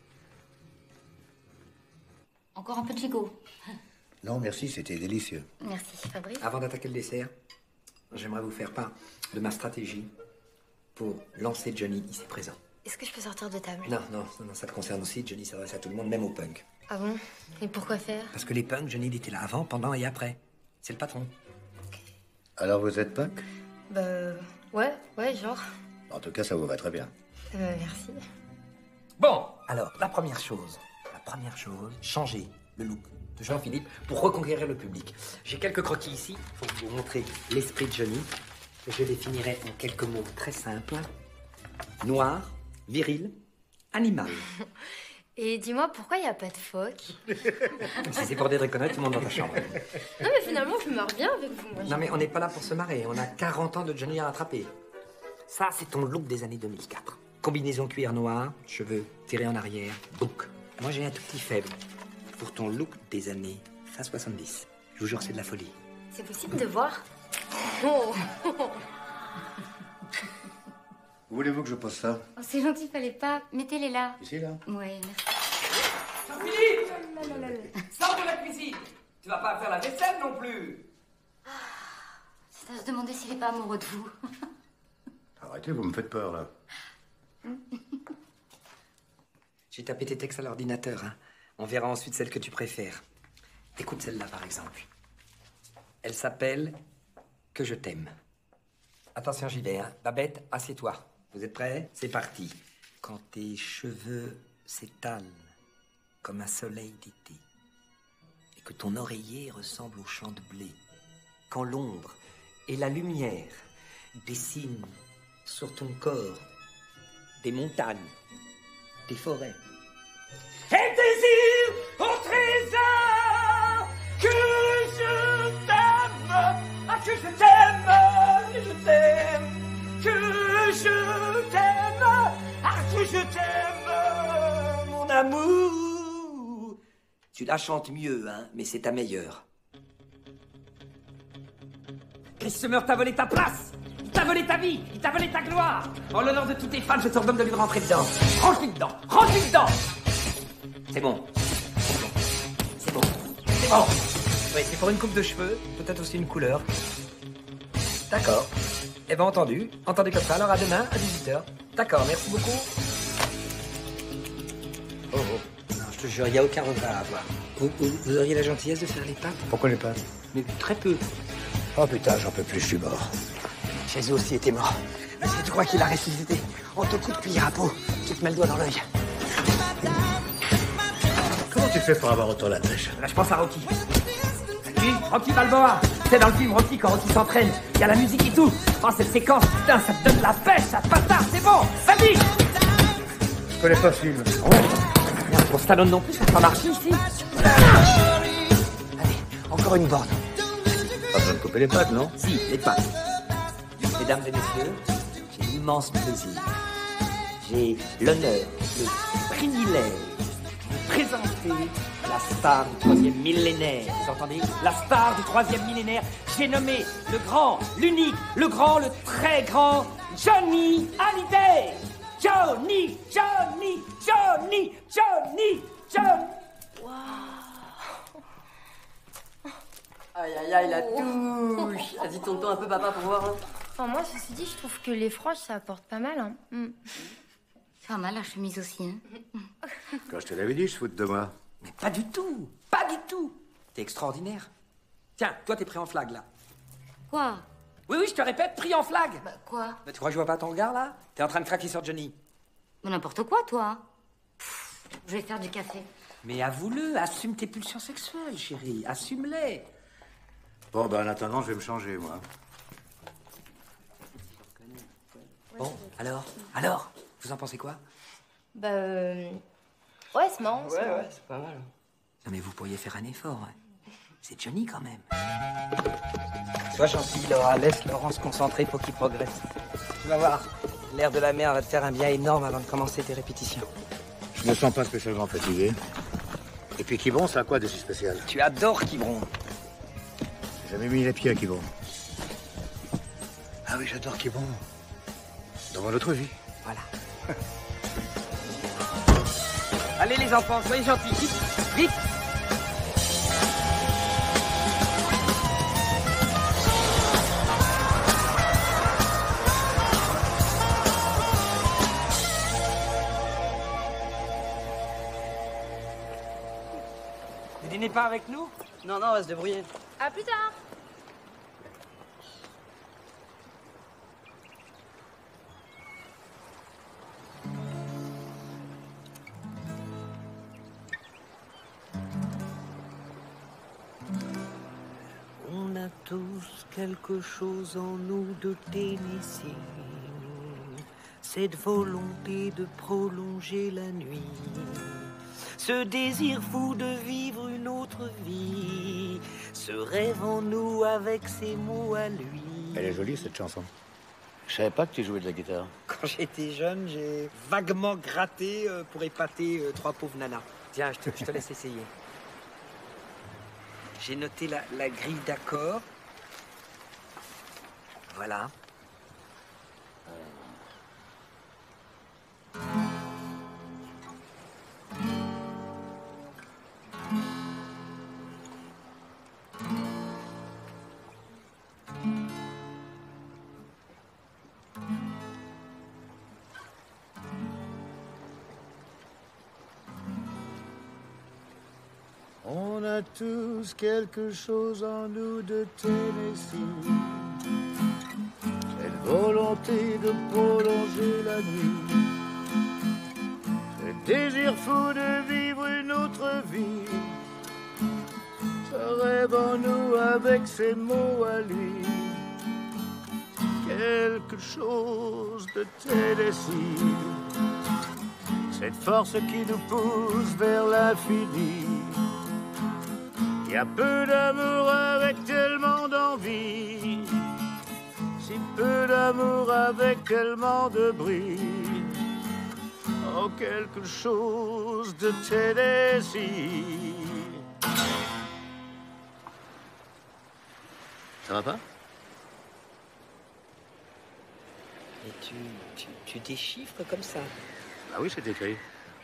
Encore un peu de gigot. Non, merci, c'était délicieux. Merci, Fabrice. Avant d'attaquer le dessert, j'aimerais vous faire part de ma stratégie pour lancer Johnny ici présent. Est-ce que je peux sortir de table? Non, ça te concerne aussi. Johnny s'adresse à tout le monde, même aux punks. Ah bon? Et pourquoi faire? Parce que les punks, Johnny, il était là avant, pendant et après. C'est le patron. Alors vous êtes punk? Ouais, genre. En tout cas, ça vous va très bien. Merci. Bon, alors, la première chose, changer le look de Jean-Philippe pour reconquérir le public. J'ai quelques croquis ici pour vous montrer l'esprit de Johnny. Je définirai en quelques mots très simples. Noir, viril, animal. Et dis-moi, pourquoi il n'y a pas de phoque? Si c'est pour des déconner, tout le monde dans ta chambre. Non, mais finalement, je me marre bien avec vous. Moi, Non, mais on n'est pas là pour se marrer. On a 40 ans de Johnny à rattraper. Ça, c'est ton look des années 2004. Combinaison cuir noir, cheveux tirés en arrière, bouc. Moi, j'ai un tout petit faible pour ton look des années fin 70. Je vous jure, c'est de la folie. C'est possible de voir? Oh. Où voulez-vous que je pose ça? Oh, c'est gentil, fallait pas. Mettez-les là. Ici, là? Ouais, merci. Jean-Philippe! Sors de la cuisine! Tu vas pas faire la vaisselle non plus! C'est à se demander s'il est pas amoureux de vous. Arrêtez, vous me faites peur, là. J'ai tapé tes textes à l'ordinateur. Hein. On verra ensuite celle que tu préfères. Écoute celle-là, par exemple. Elle s'appelle « Que je t'aime ». Attention, j'y vais. Hein. Babette, assieds-toi. Vous êtes prêts? C'est parti. Quand tes cheveux s'étalent comme un soleil d'été et que ton oreiller ressemble au champ de blé, quand l'ombre et la lumière dessinent sur ton corps des montagnes, des forêts. Et désir au trésor que je t'aime, ah que je t'aime, que je t'aime, que je t'aime, ah que je t'aime, mon amour. Tu la chantes mieux, hein, mais c'est ta meilleure. Chris Summer t'a volé ta place, il t'a volé ta vie, il t'a volé ta gloire. En l'honneur de tous tes fans, je t'ordonne de lui rentrer dedans. Rentre-lui dedans, rentre-lui dedans. C'est bon. C'est bon. C'est bon. Oui, c'est pour une coupe de cheveux, peut-être aussi une couleur. D'accord. Eh ben, entendu. Entendu comme ça. Alors, à demain, à 18h. D'accord, merci beaucoup. Oh, oh. Non, je te jure, il n'y a aucun regret à avoir. Vous auriez la gentillesse de faire les pâtes? Pourquoi les pâtes? Mais très peu. Oh putain, j'en peux plus, je suis mort. Jésus aussi était mort. Est-ce que tu crois qu'il a ressuscité? On te coupe de cuillère à peau. Tu te mets le doigt dans l'œil. Comment tu fais pour avoir autant la pêche? Là, je pense à Rocky. Lui, Rocky Balboa. C'est dans le film Rocky quand Rocky s'entraîne. Il y a la musique et tout. Oh, cette séquence, putain, ça te donne la pêche, ça te patate, c'est bon. Vas-y. Je connais pas ce film. Merde, pour Stallone non plus, ça n'a pas marché ici. Allez, encore une borne. Pas besoin de couper les pâtes, non? Si, les pâtes. Mesdames et messieurs, j'ai l'immense plaisir. J'ai l'honneur, le privilège de présenter la star du 3e millénaire. Vous entendez? La star du 3e millénaire. J'ai nommé le grand, l'unique, le grand, le très grand Johnny Hallyday. Johnny. Aïe, la touche. Vas-y, tourne-toi un peu, papa, pour voir. Enfin, moi, ceci dit, je trouve que les franges, ça apporte pas mal. Hein. C'est pas mal, la chemise aussi. Hein. Quand je te l'avais dit, je foute de moi. Mais pas du tout. Pas du tout. T'es extraordinaire. Tiens, toi, t'es pris en flag, là. Quoi? Oui, je te répète, pris en flag. Bah, quoi? Bah, tu crois que je vois pas ton regard, là? T'es en train de craquer sur Johnny. Mais n'importe quoi, toi. Je vais faire du café. Mais avoue-le, assume tes pulsions sexuelles, chérie. Assume-les. Bon, ben en attendant, je vais me changer, moi. Bon, alors, vous en pensez quoi? Bah, ouais, c'est marrant. Ouais, c'est pas mal. Non, mais vous pourriez faire un effort. Hein. C'est Johnny, quand même. Sois gentil, Laura. Laisse Laurent se concentrer pour qu'il progresse. Tu vas voir. L'air de la mer va te faire un bien énorme avant de commencer tes répétitions. Je me sens pas spécialement fatigué. Et puis Quiberon, ça a quoi de si spécial? Tu adores Quiberon. J'ai jamais mis les pieds à Quiberon. Ah oui, j'adore Quiberon. Dans notre vie. Voilà. Allez les enfants, soyez gentils, vite, vite. Vous dînez pas avec nous? Non, on va se débrouiller. À plus tard. On a tous quelque chose en nous de Tennessee, cette volonté de prolonger la nuit, ce désir fou de vivre une autre vie, ce rêve en nous avec ses mots à lui. Elle est jolie, cette chanson. Je savais pas que tu jouais de la guitare. Quand j'étais jeune, j'ai vaguement gratté pour épater trois pauvres nanas. Tiens, je te laisse essayer. J'ai noté la grille d'accords. Voilà. On a tous quelque chose en nous de Tennessee, cette volonté de prolonger la nuit, ce désir fou de vivre une autre vie, ce rêve en nous avec ses mots à lui, quelque chose de Tennessee, cette force qui nous pousse vers l'infini. Il y a peu d'amour avec tellement d'envie, si peu d'amour avec tellement de bruit. Oh, quelque chose de Tennessee. Ça va pas? Et tu déchiffres comme ça? Ah oui, c'est écrit.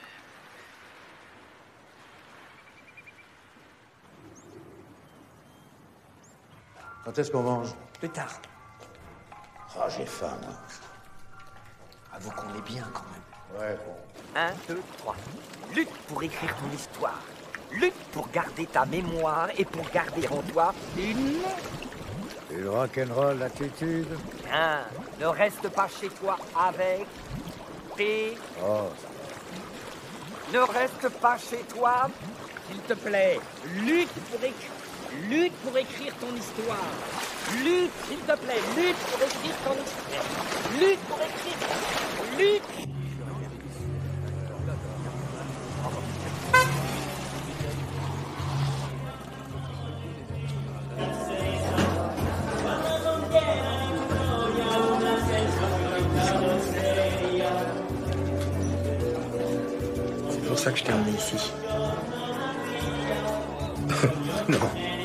Quand est-ce qu'on mange? Plus tard. Ah, j'ai faim, moi. Avoue qu'on est bien quand même. Ouais, bon. 1, 2, 3. Lutte pour écrire ton histoire. Lutte pour garder ta mémoire et pour garder en toi une rock'n'roll attitude. Bien. Ne reste pas chez toi avec tes... Oh. Ne reste pas chez toi, s'il te plaît. Lutte pour écrire ton histoire. Lutte, s'il te plaît. Lutte pour écrire ton histoire. Lutte pour écrire. Lutte. C'est pour ça que je t'ai emmené ici. Non.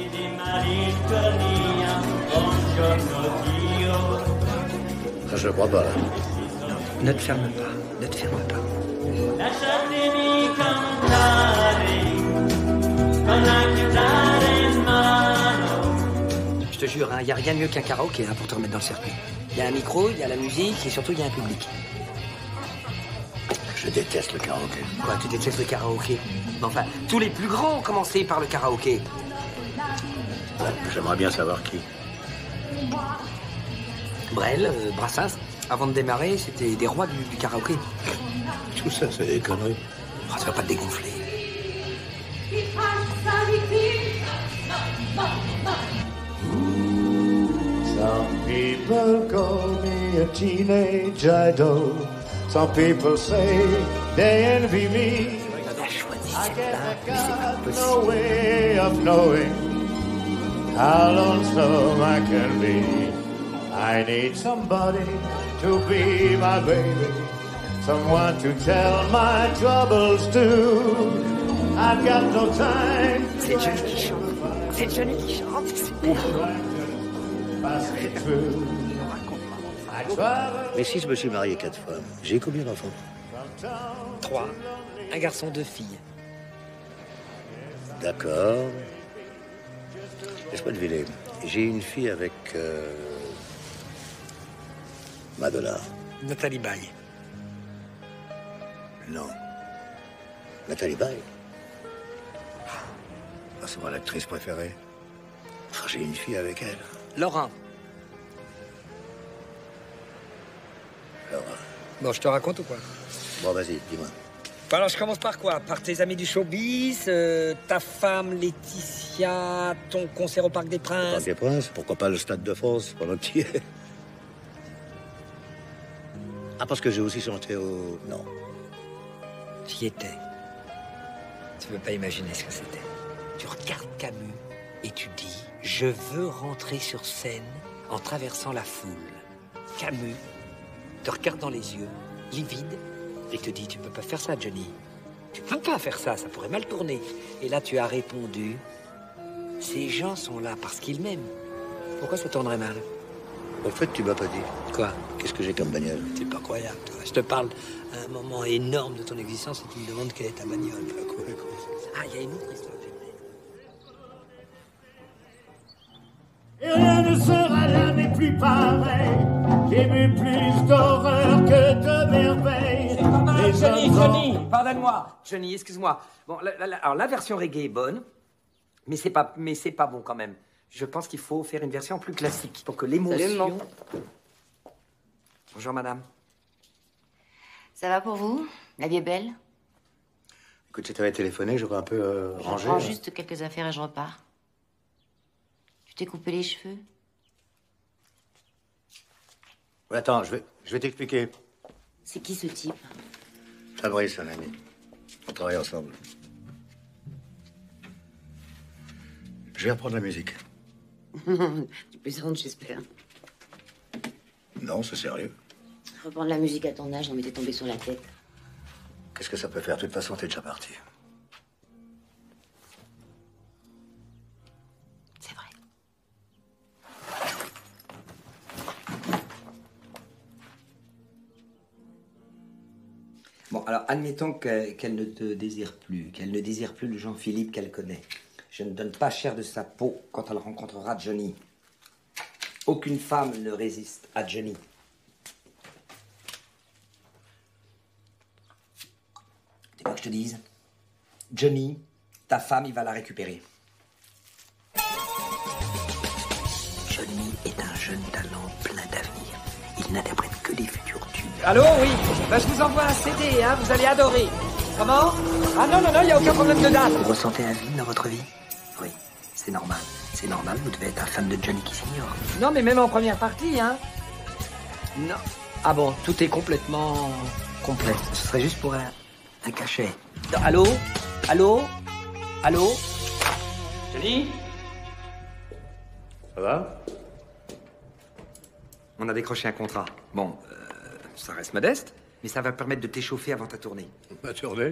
Je crois pas. Ne te ferme pas, ne te ferme pas. Je te jure, il n'y a rien de mieux qu'un karaoké pour te remettre dans le circuit. Il y a un micro, il y a la musique et surtout il y a un public. Je déteste le karaoké. Quoi, tu détestes le karaoké? Enfin, tous les plus grands ont commencé par le karaoké. Ouais, j'aimerais bien savoir qui. Brel, Brassens, avant de démarrer, c'était des rois du karaoké. Tout ça, c'est des conneries. Oh, ça va pas te dégonfler. Some people call me a teenage idol. Some people say they envy me. I guess I got no way of knowing how lonesome I can be. I need somebody to be my baby, someone to tell my troubles to. I've got no time. C'est Johnny qui chante. C'est Johnny qui chante. C'est pass me through. I Mais si je me suis marié 4 fois, j'ai combien d'enfants? 3. Un garçon, 2 filles. D'accord. Laisse-moi deviner. J'ai une fille avec... Madonna. Nathalie Baye. Non. Nathalie Baye. Ah, c'est mon actrice préférée. Ah, j'ai une fille avec elle. Laurent. Laurent. Bon, je te raconte ou quoi? Bon, vas-y, dis-moi. Alors, je commence par quoi? Par tes amis du showbiz, ta femme Laetitia, ton concert au Parc des Princes. Parc des Princes, pourquoi pas le Stade de France pendant que tu y es? Ah, parce que j'ai aussi chanté au... Non. J'y étais. Tu peux pas imaginer ce que c'était. Tu regardes Camus et tu dis « Je veux rentrer sur scène en traversant la foule ». Camus te regarde dans les yeux, livide, et te dit « Tu peux pas faire ça, Johnny. Tu peux pas faire ça, ça pourrait mal tourner. » Et là, tu as répondu « Ces gens sont là parce qu'ils m'aiment. Pourquoi ça tournerait mal ?» Au fait, tu m'as pas dit. Quoi? Qu'est-ce que j'ai comme bagnole? C'est pas croyable, toi. Je te parle à un moment énorme de ton existence et tu me demandes quelle est ta bagnole. Ah, il y a une autre histoire. Et rien ne sera jamais plus pareil. J'ai vu plus d'horreur que de merveilles. C'est pas mal, Johnny, pardonne-moi. Johnny, excuse-moi. Bon, alors la version reggae est bonne, mais c'est pas bon quand même. Je pense qu'il faut faire une version plus classique pour que l'émotion... Bonjour, madame. Ça va pour vous? La vie est belle? Écoute, si t'avais téléphoné, j'aurais un peu rangé. Je prends juste quelques affaires et je repars. Tu t'es coupé les cheveux? Ouais, attends, je vais t'expliquer. C'est qui ce type? Fabrice, un ami. On travaille ensemble. Je vais apprendre la musique. Tu plaisantes, j'espère. Non, c'est sérieux. Reprendre la musique à ton âge, on m'était tombé sur la tête. Qu'est-ce que ça peut faire? De toute façon, t'es déjà parti. C'est vrai. Bon, alors, admettons qu'elle ne te désire plus, qu'elle ne désire plus le Jean-Philippe qu'elle connaît. Je ne donne pas cher de sa peau quand elle rencontrera Johnny. Aucune femme ne résiste à Johnny. Tu veux quoi que je te dise? Johnny, ta femme, il va la récupérer. Johnny est un jeune talent plein d'avenir. Il n'interprète que des futurs tubes. Allô, oui. Ben, je vous envoie un CD, hein. Vous allez adorer. Comment? Ah non, il n'y a aucun problème de date. Vous ressentez un vide dans votre vie? Oui, c'est normal. C'est normal, vous devez être un fan de Johnny qui s'ignore. Non, mais même en première partie, hein. Non. Ah bon, tout est complètement complet. Ce serait juste pour un cachet. Non, allô? Allô? Allô? Johnny? Ça va? On a décroché un contrat. Bon, ça reste modeste, mais ça va permettre de t'échauffer avant ta tournée. Ma tournée?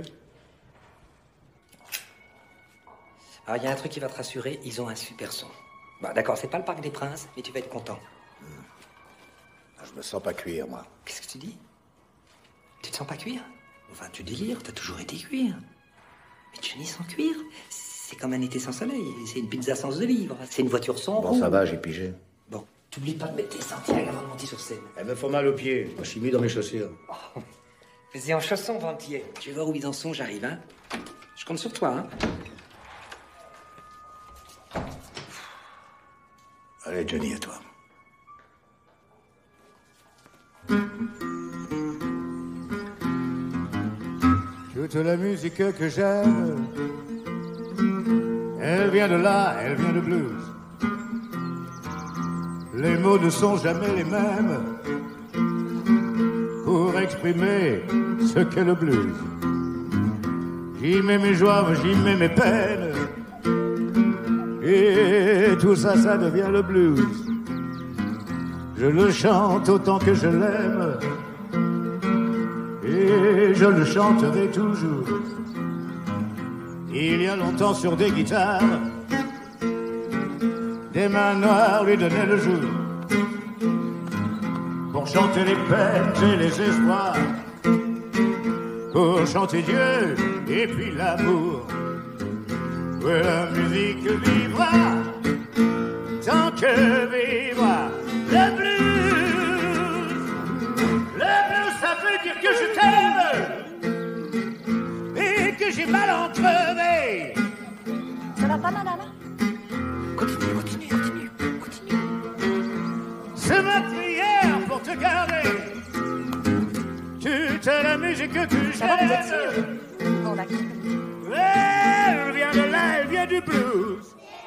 Alors, il y a un truc qui va te rassurer, ils ont un super son. Bah, d'accord, c'est pas le Parc des Princes, mais tu vas être content. Je me sens pas cuire, moi. Qu'est-ce que tu dis? Tu te sens pas cuire? Enfin, tu délires, t'as toujours été cuire. Mais Johnny sans cuir, c'est comme un été sans soleil, c'est une pizza sans olives, c'est une voiture sans roue. Bon, ça va, j'ai pigé. Bon, t'oublies pas de mettre tes Santiago avant de monter sur scène. Elle me fait mal aux pieds. Moi, je suis mis dans mes chaussures. Oh, fais-y en chaussons, Ventier. Tu vas voir où ils en sont, j'arrive, hein. Je compte sur toi, hein. Allez, Johnny, à toi. Toute la musique que j'aime, elle vient de là, elle vient de blues. Les mots ne sont jamais les mêmes pour exprimer ce qu'est le blues. J'y mets mes joies, j'y mets mes peines, et tout ça, ça devient le blues. Je le chante autant que je l'aime, et je le chanterai toujours. Il y a longtemps sur des guitares, des mains noires lui donnaient le jour. Pour pour chanter les peines et les espoirs, pour chanter Dieu et puis l'amour. Ouais, la musique vivra tant que vivra le blues. Le blues, ça veut dire que je t'aime et que j'ai mal en crevé. Ça va pas, madame? Continue. C'est ma prière pour te garder toute la musique que j'aime. Bon, d'accord. Elle vient de là, elle vient du blues.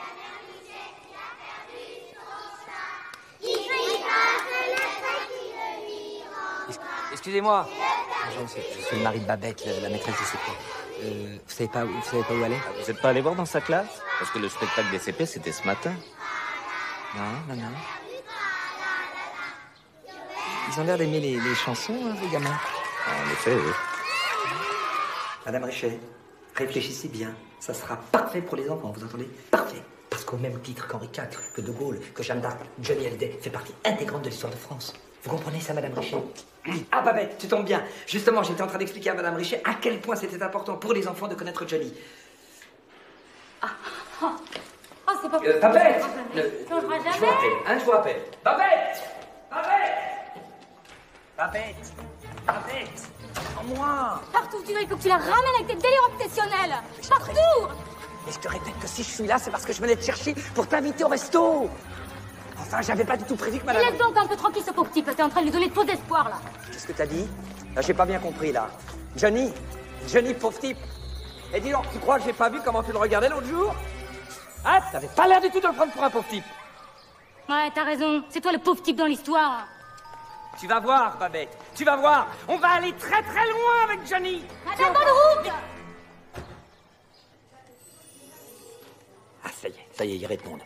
Excusez-moi. Je suis le mari de Babette, la maîtresse de CP. Vous savez pas où aller? Vous êtes pas allé voir dans sa classe? Parce que le spectacle des CP, c'était ce matin. Non. Ils ont l'air d'aimer les chansons, hein, les gamins. En effet, oui. Madame Richet, réfléchissez bien. Ça sera parfait pour les enfants, vous entendez? Parfait. Parce qu'au même titre qu'Henri IV, que De Gaulle, que Jeanne d'Arc, Johnny Hallyday fait partie intégrante de l'histoire de France. Vous comprenez ça, Madame Richet? Ah, Babette, tu tombes bien. Justement, j'étais en train d'expliquer à Madame Richet à quel point c'était important pour les enfants de connaître Johnny. Oh, c'est pas possible. Babette! Tu changeras Je vous jamais. rappelle, je vous rappelle. Babette! En moi! Partout où tu vas, il faut que tu la ramènes avec tes délires obsessionnels. Partout. Et je te répète que si je suis là, c'est parce que je venais te chercher pour t'inviter au resto. Enfin, j'avais pas du tout prévu que Mais madame... laisse donc un peu tranquille ce pauvre type. T'es en train de lui donner de faux espoirs, là. Qu'est-ce que t'as dit? Là, j'ai pas bien compris, là. Johnny, pauvre type. Et dis donc, tu crois que j'ai pas vu comment tu le regardais l'autre jour? Ah, t'avais pas l'air du tout de le prendre pour un pauvre type. Ouais, t'as raison. C'est toi le pauvre type dans l'histoire. Tu vas voir, Babette. Tu vas voir. On va aller très très loin avec Johnny. Madame, bonne route. Ah, ça y est, ils répondent.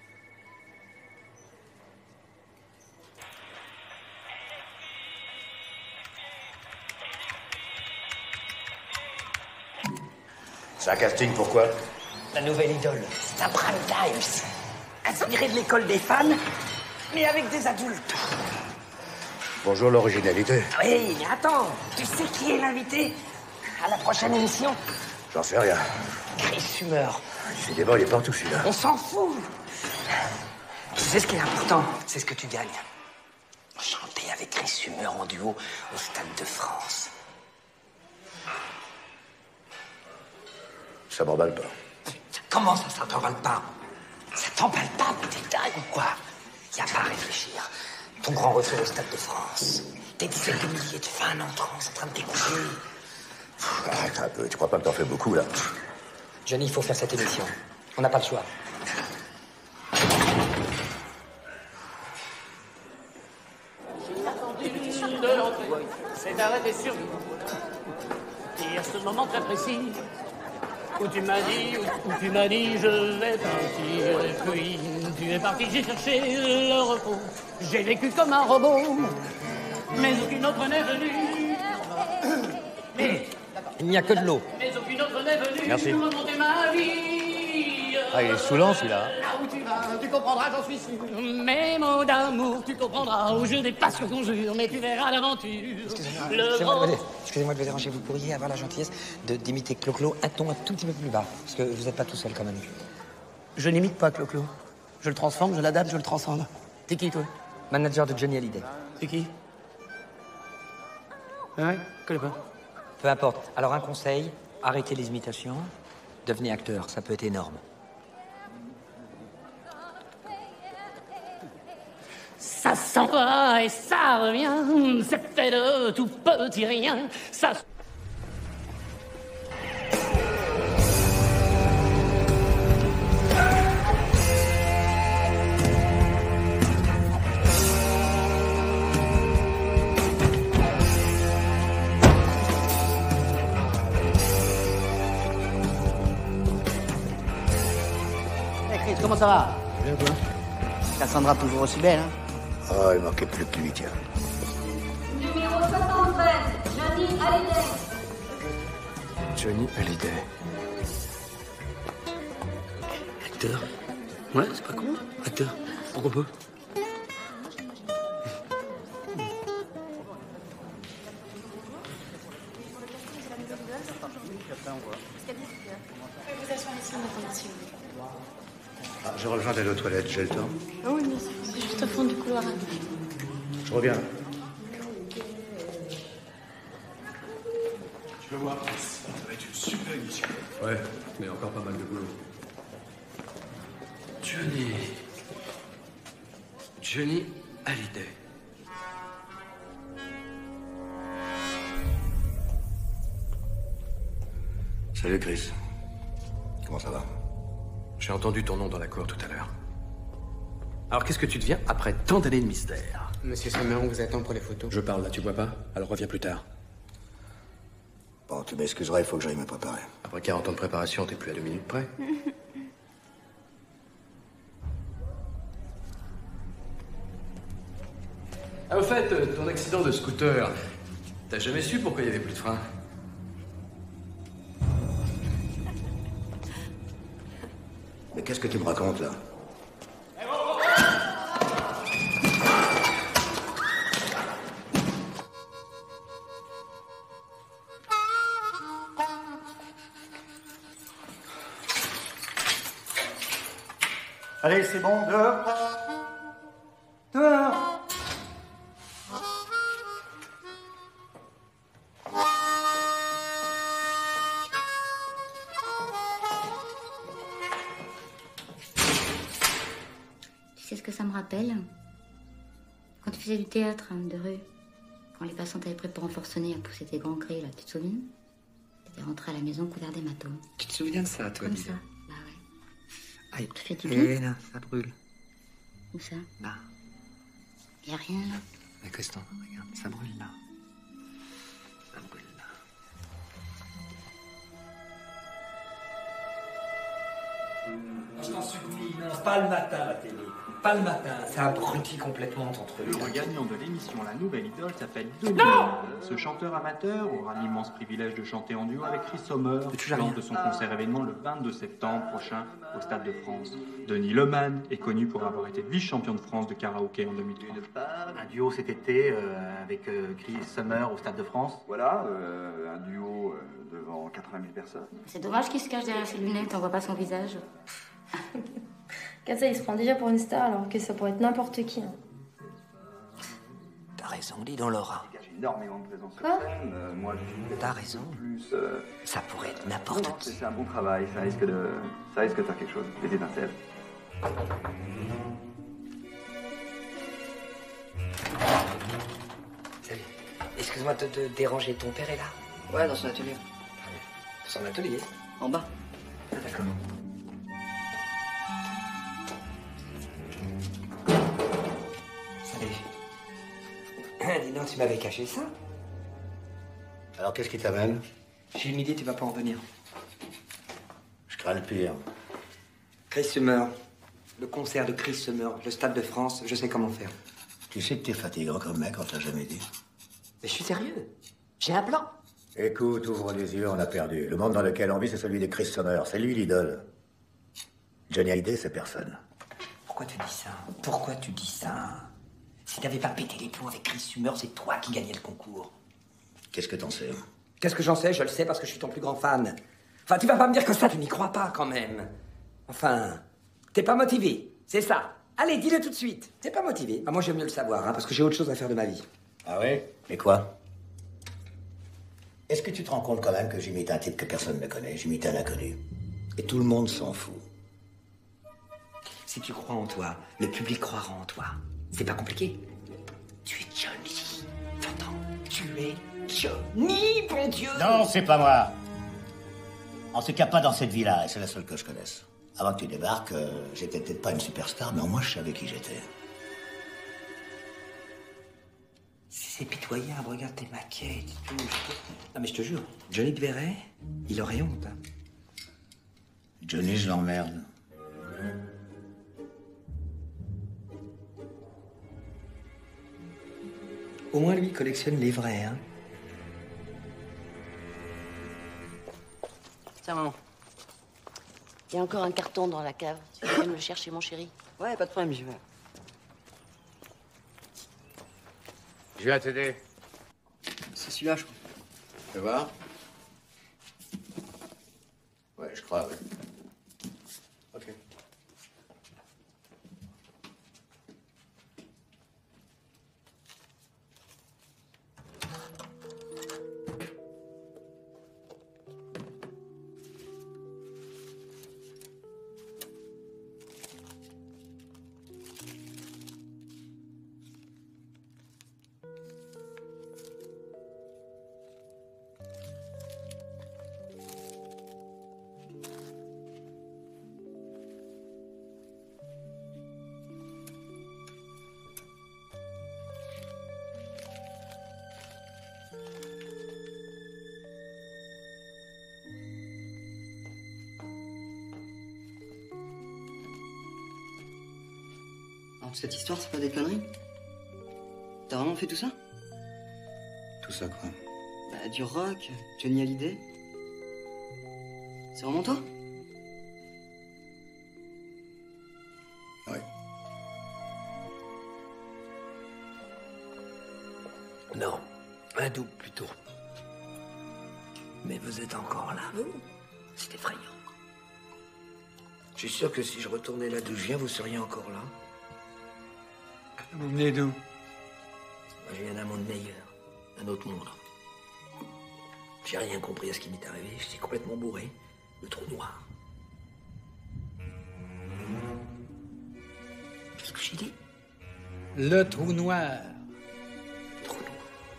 C'est un casting, pourquoi? La nouvelle idole. C'est un prime times. Inspiré de l'école des fans, mais avec des adultes. Bonjour l'originalité. Oui, mais attends. Tu sais qui est l'invité à la prochaine émission? J'en sais rien. Chris Summer. Décidément, il est partout celui-là. On s'en fout. Tu sais ce qui est important, c'est ce que tu gagnes. Chanter avec Chris Summer en duo au Stade de France. Ça m'emballe pas. Comment ça t'emballe pas? Ça t'emballe pas, mais t'es dingue ou quoi? Y a pas à réfléchir. Ton grand retour au Stade de France. Des dizaines de milliers de fans en transe en train de t'écouter. Arrête un peu, tu crois pas que t'en fais beaucoup, là? Johnny, il faut faire cette émission. On n'a pas le choix. C'est arrêté sur lui. Et à ce moment très précis, où tu m'as dit je vais partir. Et puis tu es parti, j'ai cherché le repos. J'ai vécu comme un robot, mais aucune autre n'est venue. Mais il n'y a que de l'eau. Mais aucune autre n'est venue. Merci. Pour remonter ma vie. Ah, il est saoulant celui-là. Là où tu vas, tu comprendras, j'en suis sûr. Mes mots d'amour, tu comprendras. Où je dépasse le conjure, mais tu verras l'aventure. Excusez-moi de vous déranger. Vous pourriez avoir la gentillesse d'imiter Clo-Clo un ton un tout petit peu plus bas. Parce que vous n'êtes pas tout seul quand même. Je n'imite pas Clo-Clo. Je le transforme, je l'adapte, je le transcende. T'es qui, toi? Manager de Johnny Hallyday. C'est qui? Ouais, connais pas. Peu importe. Alors un conseil, arrêtez les imitations. Devenez acteur, ça peut être énorme. Ça s'en va et ça revient, c'est fait de tout petit rien, ça... Hey Chris, comment ça va? Bien quoi? Cassandra toujours aussi belle, hein? Oh, il manquait plus que lui, tiens. Numéro 73, Johnny Hallyday. Johnny Hallyday. Acteur? Ouais, c'est pas con. Acteur. Pourquoi pas? merci. Ah, je reviens d'aller aux toilettes, j'ai le temps. Ah oui, bien sûr. C'est juste au fond du couloir. Je reviens. Tu vas voir, ça va être une super émission. Ouais, mais encore pas mal de boulot. Johnny Hallyday. Salut Chris. Comment ça va? J'ai entendu ton nom dans la cour tout à l'heure. Alors qu'est-ce que tu deviens après tant d'années de mystère? Monsieur Sommer, on vous attend pour les photos. Je parle là, tu vois pas? Alors reviens plus tard. Bon, tu m'excuseras, il faut que j'aille me préparer. Après 40 ans de préparation, t'es plus à 2 minutes près. Ah, au fait, ton accident de scooter, t'as jamais su pourquoi il y avait plus de frein? Mais qu'est-ce que tu me racontes, là? Allez, c'est bon, dehors. Dehors. Tu sais ce que ça me rappelle? Quand tu faisais du théâtre de rue, quand les passants t'avaient pris pour un forcené à pousser tes grands cris, là, tu te souviens? T'étais rentré à la maison couvert d'hématomes. Tu te souviens de ça, toi, Comme dis ça. donc. Bah ouais. Aïe. Tu fais du bien? Là, ça brûle. Où ça? Là. Y a rien là. Mais Christian, regarde, ça brûle là. Ça brûle là. Je t'en supplie, non, pas le matin, la télé. Pas le matin, ça abrutit complètement ton truc. Le gagnant de l'émission La Nouvelle Idole s'appelle Denis. Ce chanteur amateur aura l'immense privilège de chanter en duo avec Chris Sommer lors de son concert événement le 22 septembre prochain au Stade de France. Denis Leman est connu pour avoir été vice-champion de France de karaoké en 2003. Un duo cet été avec Chris Sommer au Stade de France. Voilà, un duo devant 80 000 personnes. C'est dommage qu'il se cache derrière ses lunettes, on voit pas son visage. Katza, il se prend déjà pour une star alors que ça pourrait être n'importe qui. T'as raison, dis donc, Laura. Il y a énormément de présence sur Quoi scène. Moi, je T'as raison. plus. Ça pourrait être n'importe qui. C'est un bon travail, ça risque de faire quelque chose, des étincelles. Salut. Excuse-moi de te déranger, ton père est là? Ouais, dans son atelier. Son atelier? En bas. Ah, d'accord. Salut. Dis donc, tu m'avais caché ça? Alors, qu'est-ce qui t'amène? J'ai une idée, tu vas pas en revenir. Je crains le pire. Chris Sommer. Le concert de Chris Sommer, le Stade de France, je sais comment faire. Tu sais que t'es fatigant comme mec, on te l'a jamais dit. Mais je suis sérieux. J'ai un plan. Écoute, ouvre les yeux, on a perdu. Le monde dans lequel on vit, c'est celui des Chris Sommer. C'est lui l'idole. Johnny Hallyday, c'est personne. Pourquoi tu dis ça? Pourquoi tu dis ça? Si t'avais pas pété les plombs avec Chris Sommer, c'est toi qui gagnais le concours. Qu'est-ce que t'en sais? Qu'est-ce que j'en sais? Je le sais parce que je suis ton plus grand fan. Enfin, tu vas pas me dire que ça, tu n'y crois pas quand même. Enfin, t'es pas motivé, c'est ça. Allez, dis-le tout de suite. T'es pas motivé. Ah, moi, j'aime mieux le savoir, hein, parce que j'ai autre chose à faire de ma vie. Ah ouais? Et quoi? Est-ce que tu te rends compte quand même que j'imite un type que personne ne connaît? J'imite un inconnu. Et tout le monde s'en fout. Si tu crois en toi, le public croira en toi. C'est pas compliqué. Tu es Johnny. T'entends? Tu es Johnny, bon Dieu! Non, c'est pas moi. En tout cas, pas dans cette vie-là, et c'est la seule que je connaisse. Avant que tu débarques, j'étais peut-être pas une superstar, mais au moins je savais qui j'étais. C'est pitoyable, regarde tes maquettes et tout. Non mais je te jure, Johnny te verrait, il aurait honte. Hein. Johnny, je l'emmerde. Au moins lui, il collectionne les vrais, hein. Tiens, maman. Il y a encore un carton dans la cave. Tu viens me le chercher, mon chéri? Ouais, pas de problème, j'y vais. Je viens t'aider. C'est celui-là, je crois. Tu vas voir? Ouais, je crois, oui. toute cette histoire, c'est pas des conneries? T'as vraiment fait tout ça? Tout ça, quoi? Bah, du rock, Johnny Hallyday. C'est vraiment toi? Oui. Non, un double plutôt. Mais vous êtes encore là, vous? C'est effrayant. Je suis sûr que si je retournais là d'où je viens, vous seriez encore là. Vous venez d'où? Moi, je viens d'un monde meilleur, d'un autre monde. J'ai rien compris à ce qui m'est arrivé, j'étais complètement bourré. Le trou noir. Qu'est-ce que j'ai dit? Le trou noir. Trou noir.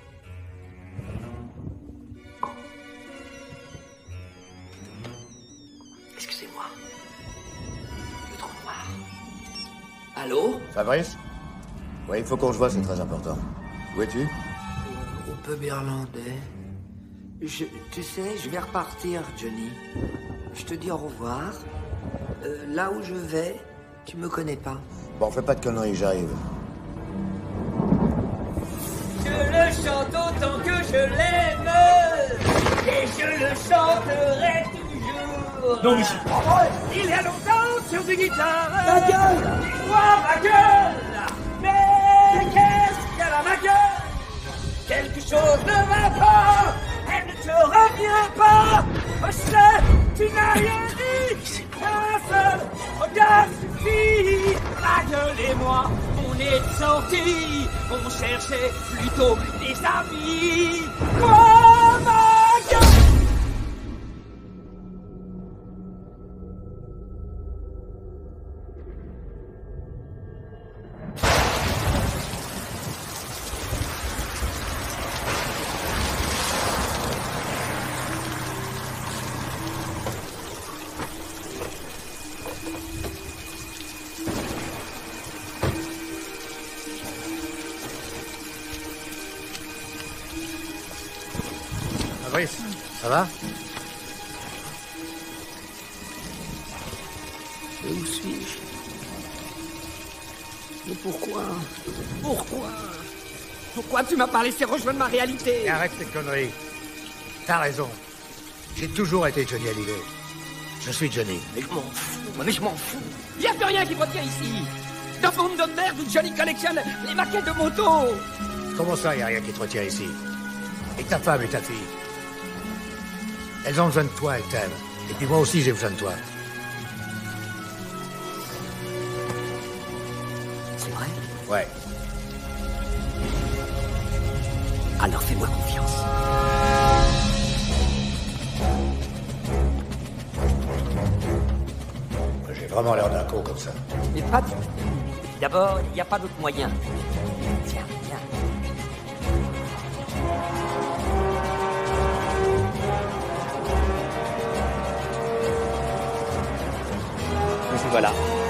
Excusez-moi. Le trou noir. Allô? Fabrice? Oui, il faut qu'on se voit, c'est très important. Où es-tu? Au pub irlandais. Tu sais, je vais repartir, Johnny. Je te dis au revoir. Là où je vais, tu me connais pas. Bon, fais pas de conneries, j'arrive. Je le chante autant que je l'aime. Et je le chanterai toujours. Non, mais Il y a longtemps sur des guitares. Ma gueule! Moi, ma gueule! Mais qu'est-ce qu'elle a, ma gueule? Quelque chose ne va pas. Elle ne te revient pas. Oh, tu n'as rien dit. Un seul regard suffit. Ma gueule et moi, on est sortis. On cherchait plutôt des amis. Moi, ma gueule. Fabrice, ça va? Et où suis-je? Mais pourquoi? Pourquoi? Pourquoi tu m'as pas laissé rejoindre ma réalité? Et arrête tes conneries. T'as raison. J'ai toujours été Johnny Hallyday. Je suis Johnny. Mais je m'en fous. Mais je m'en fous. Y a plus rien qui me retient ici. Dans ce monde de merde où Johnny collectionne les maquettes de moto. Comment ça, y a rien qui te retient ici? Et ta femme et ta fille? Elles ont besoin de toi, elles t'aiment. Et puis moi aussi, j'ai besoin de toi. C'est vrai? Ouais. Alors fais-moi confiance. J'ai vraiment l'air d'un con comme ça. Mais pas du tout. D'abord, il n'y a pas d'autre moyen. Tiens, viens. Nous voilà.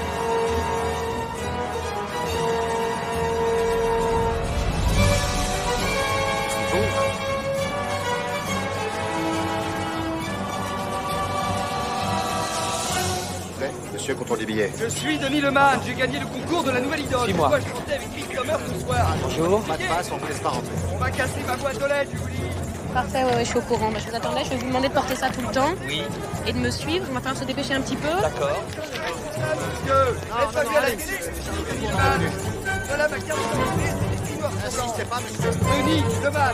Monsieur, contrôle des billets. Je suis Denis Leman, j'ai gagné le concours de la nouvelle idole. Suis-moi. Moi, je chantais avec Chris Sommer ce soir. Bonjour. Pas de passe, on vous laisse pas rentrer. On va casser ma boîte aux lettres, Julie. Parfait, ouais, je suis au courant. Bah, je vous attendais, je vais vous demander de porter ça tout le temps. Oui. Et de me suivre, on va falloir se dépêcher un petit peu. D'accord. Laisse-moi à la télé. Voilà ma carte d'identité. C'est pas monsieur Denis Leman.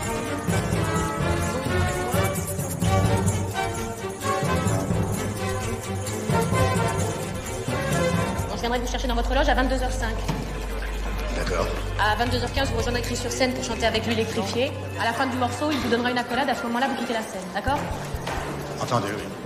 Bon, je viendrai vous chercher dans votre loge à 22h05. D'accord. À 22h15, vous rejoindrez Chris sur scène pour chanter avec lui l'électrifié. À la fin du morceau, il vous donnera une accolade. À ce moment-là, vous quittez la scène. D'accord? Entendu.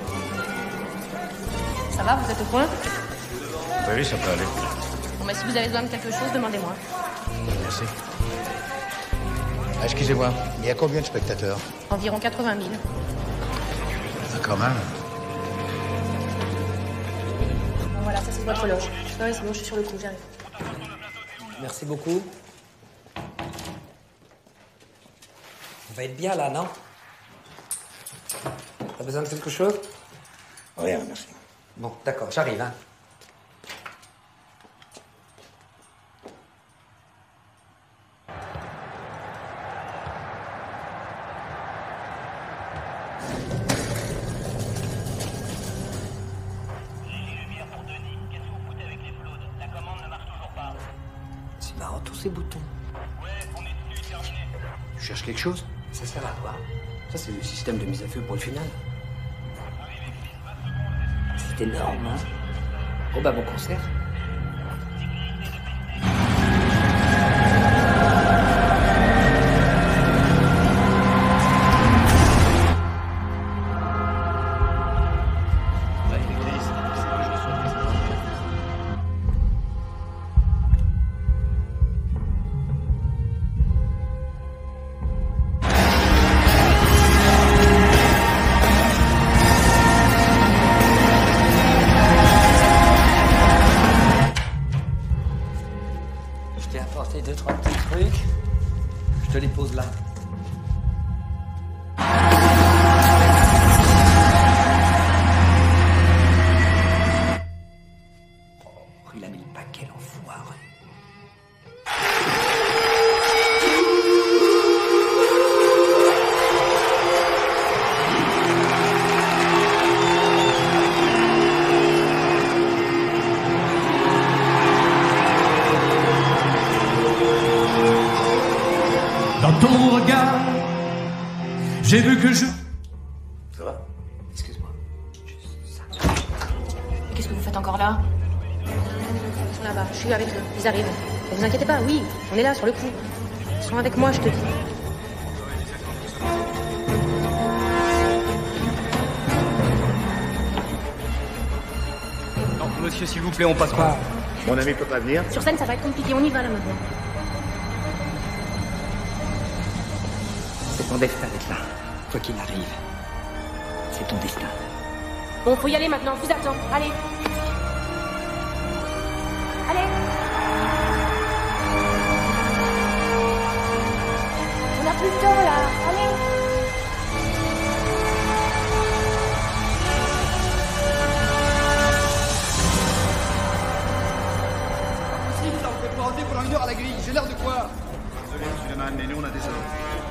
Ça va? Vous êtes au point? Oui, ça peut aller. Bon, bah, si vous avez besoin de quelque chose, demandez-moi. Merci. Excusez-moi, il y a combien de spectateurs? Environ 80 000. Ah, quand même. Bon, voilà, ça c'est votre loge. Ouais, c'est bon, je suis sur le coup, j'arrive. Merci beaucoup. On va être bien là, non? T'as besoin de quelque chose? Rien, merci. Bon, d'accord, j'arrive, hein. là, tous ces boutons? Tu cherches quelque chose? Ça sert à quoi? Ça, c'est le système de mise à feu pour le final. C'est énorme, hein? Oh bah, bon concert. Deux, trois petits trucs. Je te les pose là. Oh, il a mis le paquet, l'enfoiré. Dans ton regard, j'ai vu que je... Ça va? Excuse-moi. Qu'est-ce que vous faites encore là? Ils sont là-bas, je suis avec eux, ils arrivent. Ne vous inquiétez pas, oui, on est là sur le coup. Ils sont avec moi, je te dis. Non, monsieur, s'il vous plaît, on passe pas. Mon ami peut pas venir? Sur scène, ça va être compliqué, on y va là maintenant. C'est ton destin d'être là. Quoi qu'il arrive, c'est ton destin. Bon, faut y aller maintenant, je vous attends. Allez. Allez. On a plus de temps là. Allez. Si, ça, on peut pas rentrer pendant 1 heure à la grille. J'ai l'air de quoi? Désolé, monsieur Leman, mais nous, on a des ordres.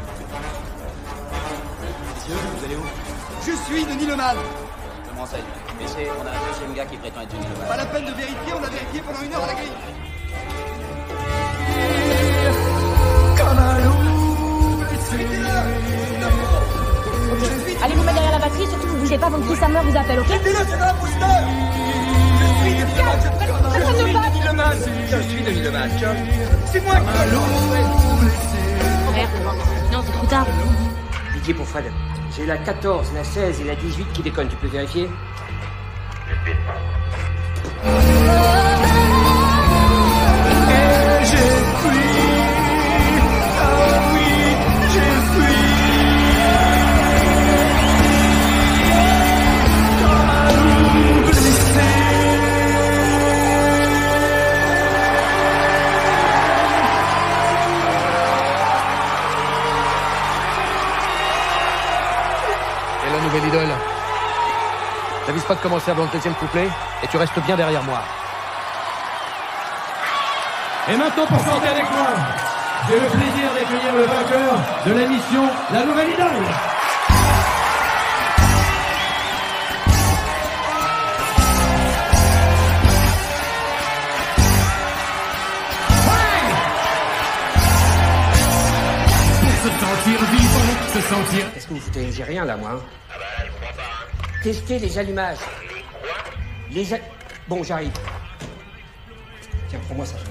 Monsieur, vous allez où? Je suis Denis Leman. Je me renseigne. Messieurs, on a un deuxième gars qui prétend être Denis Leman. Pas la peine de vérifier, on a vérifié pendant 1 heure à la grille. Allez vous mettre derrière la batterie, surtout vous bougez pas avant que Chris Hammer vous appelle, ok? Mettez-le, c'est dans la booster. Je suis Denis Leman. Je suis Denis Leman. C'est moi qui Merde. Non, c'est trop tard. Pitié pour Fred. J'ai la 14, la 16 et la 18 qui déconnent. Tu peux vérifier? Nouvelle idole. T'avises pas de commencer avant le 13e couplet et tu restes bien derrière moi. Et maintenant, pour chanter avec moi, j'ai le plaisir d'accueillir le vainqueur de l'émission La Nouvelle Idole. Pour se sentir vivant, se sentir... Qu'est-ce que vous foutez? J'ai rien là, moi. Tester les allumages. Bon, j'arrive. Tiens, prends-moi ça.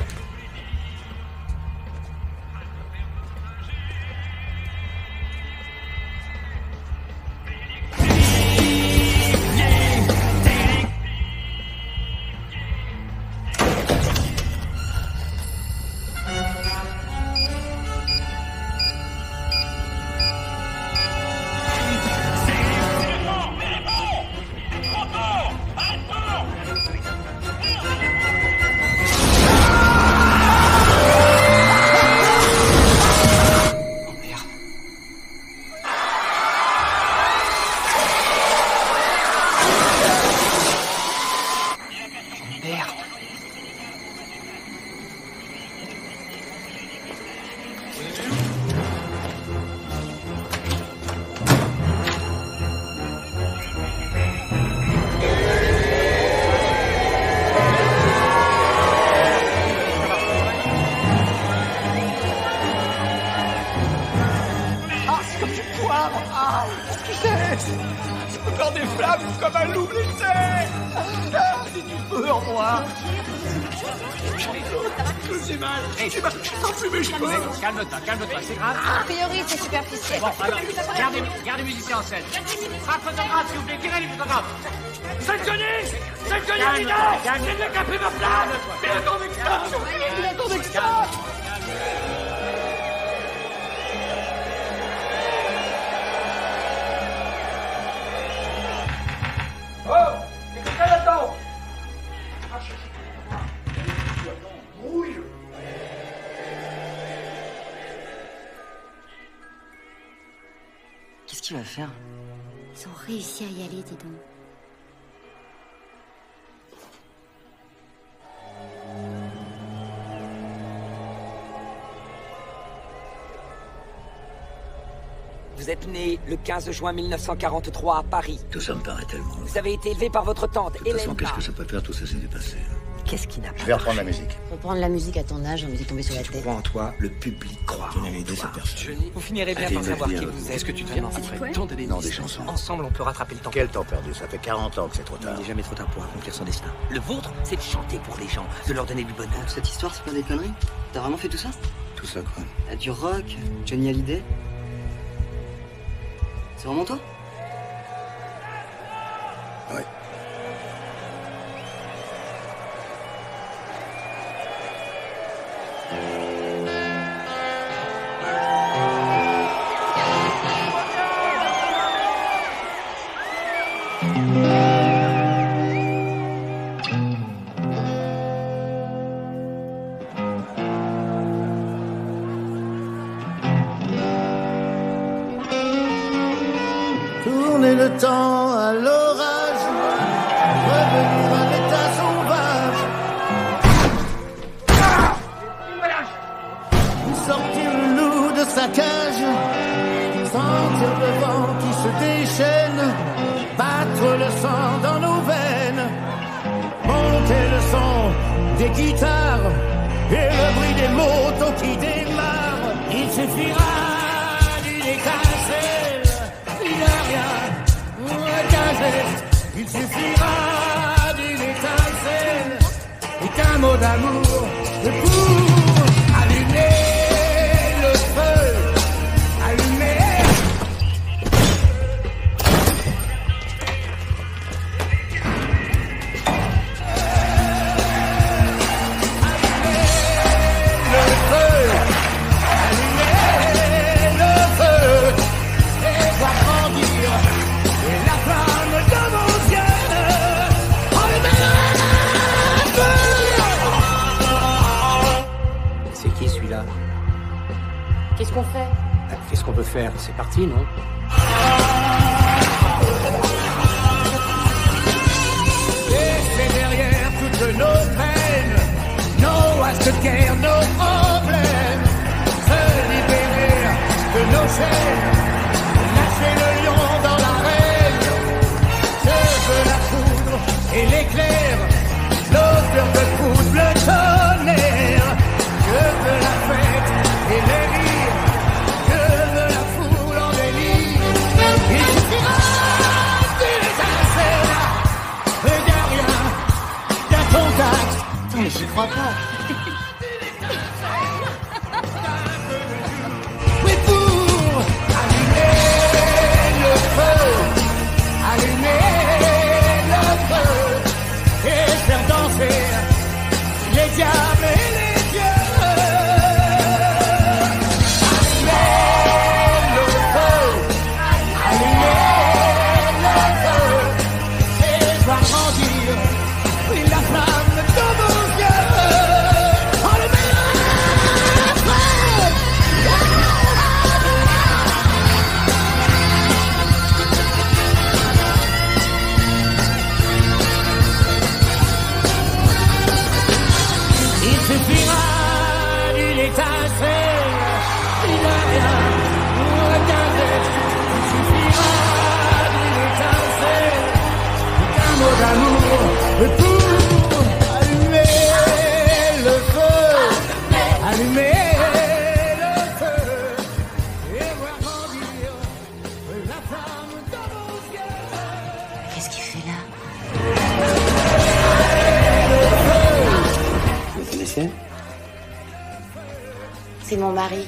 sur moi. J'ai mal. J'ai mal. Sans fumer, je peux. Calme-toi, calme-toi, c'est grave. A priori, c'est superficiel. Bon, alors, gardez les musiciens en scène. Frappe photographe, s'il vous plaît, tirez les photographes. C'est Johnny, Hallyday. J'ai décapé ma flamme. Mais attendez que ça. Attendez que ça. Oh, qu'est-ce qu'il y a là-dedans? Rouille. Qu'est-ce qu'il va faire? Ils ont réussi à y aller, dis donc. Vous êtes né le 15 juin 1943 à Paris. Tout ça me paraît tellement... Vous avez été élevé par votre tante, De toute façon, Hélène. qu'est-ce que ça peut faire? Tout ça s'est dépassé. Qu'est-ce qui n'a pas... Je vais reprendre la musique. Reprendre la musique à ton âge, on lui est tombé sur la tête. Crois en toi, le public croit en toi. Vous finirez bien par savoir qui vous êtes. Est-ce que tu deviens après tant d'années Non, des chansons. Ensemble, on peut rattraper le temps. Quel temps perdu? Ça fait 40 ans que c'est trop tard. Il n'est jamais trop tard pour accomplir son destin. Le vôtre, c'est de chanter pour les gens, de leur donner du bonheur. Cette histoire, c'est pas des conneries? T'as vraiment fait tout ça? Tout ça, quoi? Du rock, Johnny Hallyday? C'est vraiment toi? Ouais. Tourner le temps à l'orage, revenir à l'état sauvage. Sortir le loup de sa cage, sentir le vent qui se déchaîne, battre le sang dans nos veines, monter le son des guitares et le bruit des motos qui démarrent. Il suffira d'une étincelle, de rien, qu'un geste. Il suffira d'une étincelle et qu'un mot d'amour pour allumer le feu, allumer. C'est qui celui-là? Qu'est-ce qu'on fait? Qu'est-ce qu'on peut faire? C'est parti, non? Laissez derrière toutes nos peines, nos aftercares, nos problèmes, se libérer de nos chaînes, lâcher le lion dans l'arène. Je veux la foudre et l'éclair, l'odeur de foudre, le tonnerre. Je veux la fête et les rires, je veux la foule en délire. Il suffira d'une étincelle, et de rien, d'un contact. Putain, mais j'y crois pas. Oui, pour allumer le feu, allumer le feu, et faire danser les diables et les dieux. Allumer le feu, allumer le feu, et voir grandir la flamme de nos yeux. Allumer le feu. Il suffira d'une étincelle, de rien, qu'un geste. Il suffira d'une étincelle, qu'un mot d'amour pour allumer le feu, allumer le feu, et voir grandir la flamme dans nos yeux. Qu'est-ce qu'il fait là? Le C'est mon mari.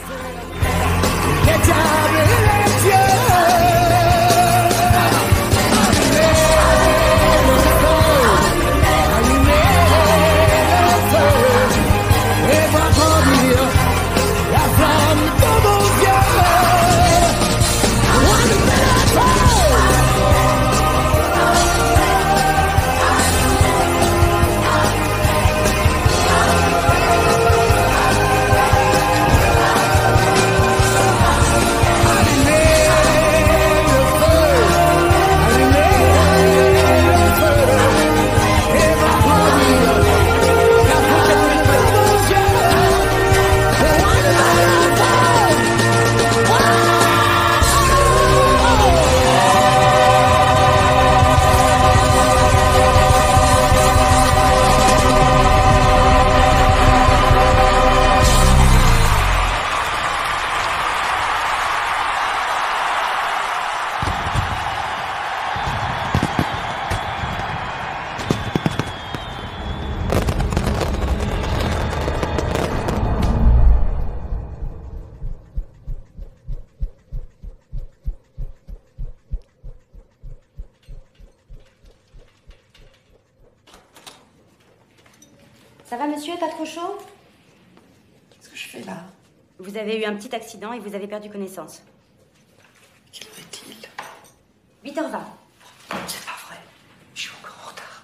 Ça va, monsieur? Pas trop chaud? Qu'est-ce que je fais là? Vous avez eu un petit accident et vous avez perdu connaissance. Quelle heure est-il? 8h20. C'est pas vrai. Je suis encore en retard.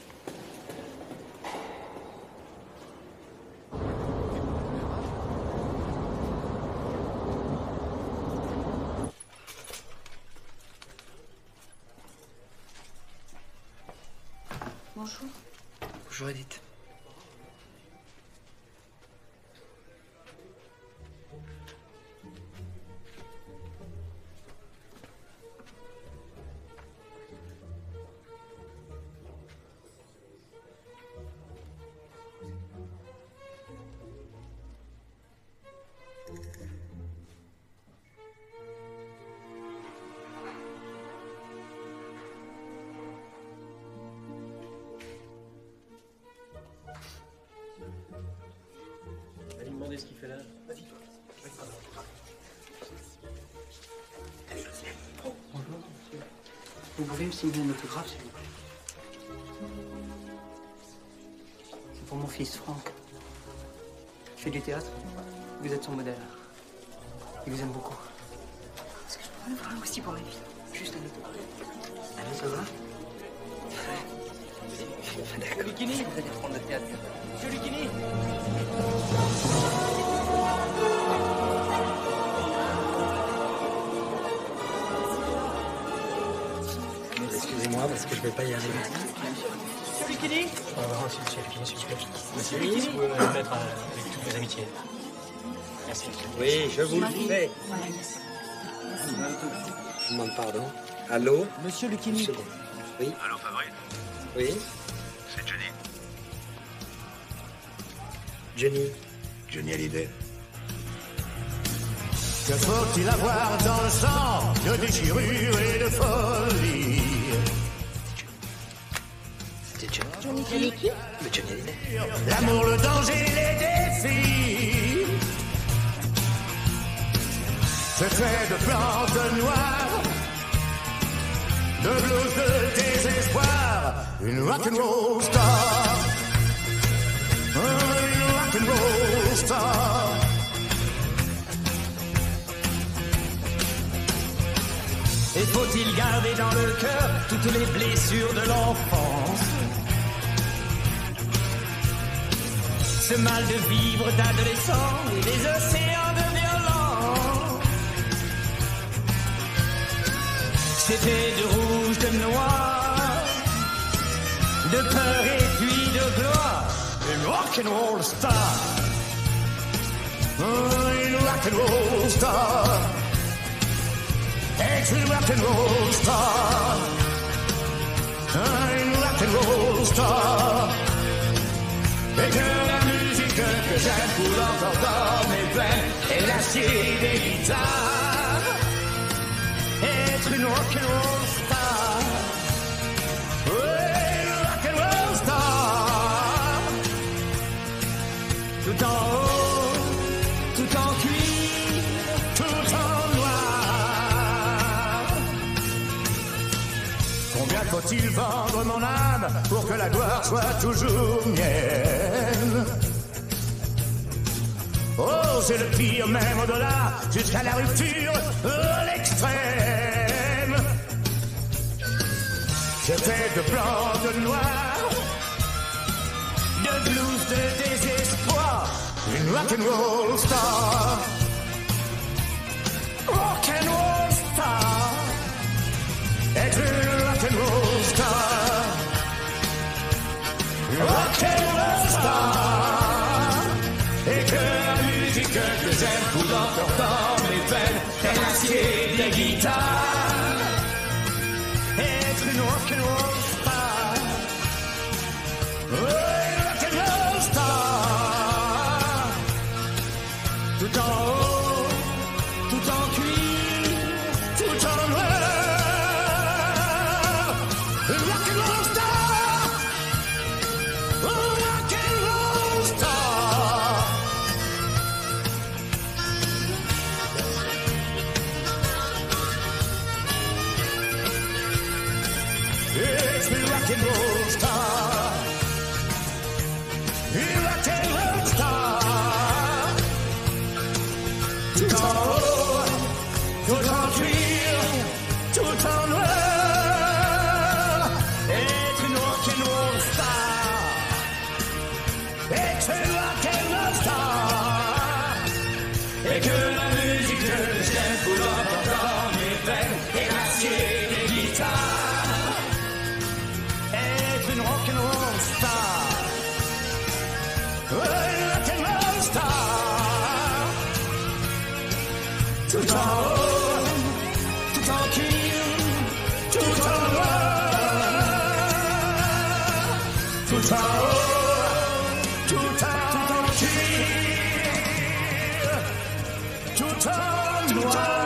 Bonjour. Bonjour Edith. Allez me demander ce qu'il fait là. Vas-y. Bonjour, monsieur. Vous pouvez me signer un autographe, s'il vous plaît? C'est pour mon fils, Franck. Il fait du théâtre. Vous êtes son modèle. Il vous aime beaucoup. Est-ce que je pourrais avoir un aussi pour ma fille? Juste un autographe. Allez, ça va? D'accord. Lucchini, vous allez reprendre le théâtre. Monsieur Lucchini. Excusez-moi, parce que je vais pas y arriver. Monsieur Lucchini. On va voir monsieur Lucchini, s'il vous plaît. Monsieur Lucchini. Vous pouvez me mettre avec toutes mes amitiés. Merci. Oui, je vous le fais. Je demande pardon. Allô? Monsieur Lucchini. Oui. Allô, Fabrice? Oui. C'est Johnny. Johnny. Johnny Hallyday. Que faut-il avoir dans le sang de déchirure et de folie? C'était Johnny. Johnny qui? Le Johnny Hallyday. L'amour, le danger, les défis. C'est fait de plantes noires, de blues de désespoir. Une rock'n'roll star. Une rock'n'roll star. Et faut-il garder dans le cœur toutes les blessures de l'enfance? Ce mal de vivre d'adolescent et des océans de violence. C'était de rouge, de noir, de peur et puis de gloire. Une rock'n'roll star. Une rock'n'roll star. It's une rock'n'roll star. Une rock'n'roll star. Et que la musique que j'aime pour l'entendre dans mes veines est l'acier des guitares. Être une rock'n'roll star. Oui, une rock'n'roll star. Tout en haut dois-il vendre mon âme pour que la gloire soit toujours mienne? Oh, c'est le pire même au-delà, jusqu'à la rupture, l'extrême. J'étais de blanc, de noir, de blues, de désespoir, une rock'n'roll star. Rock'n'roll star, être une rock'n'roll star. Rock'n'roll star, et que la musique que j'aime coule encore dans mes veines, et l'acier des guitares. Être une rock'n'roll star, une rock'n'roll star, tout en haut, tout en cuir, tout en noir. Une rock'n'roll star, une rock'n'roll star. It's the rock'n'roll star, the rock'n'roll star. Tout en haut, tout en cuir, tout en noir. It's une rock'n'roll star, it's une rock'n'roll star. Et que la musique que j'aime coule encore dans mes veines, et l'acier des guitares. It's une rock'n'roll star, une rock'n'roll star. Tout en haut, tout en cuir, tout en noir. Tout en haut, tout en cuir, tout en noir.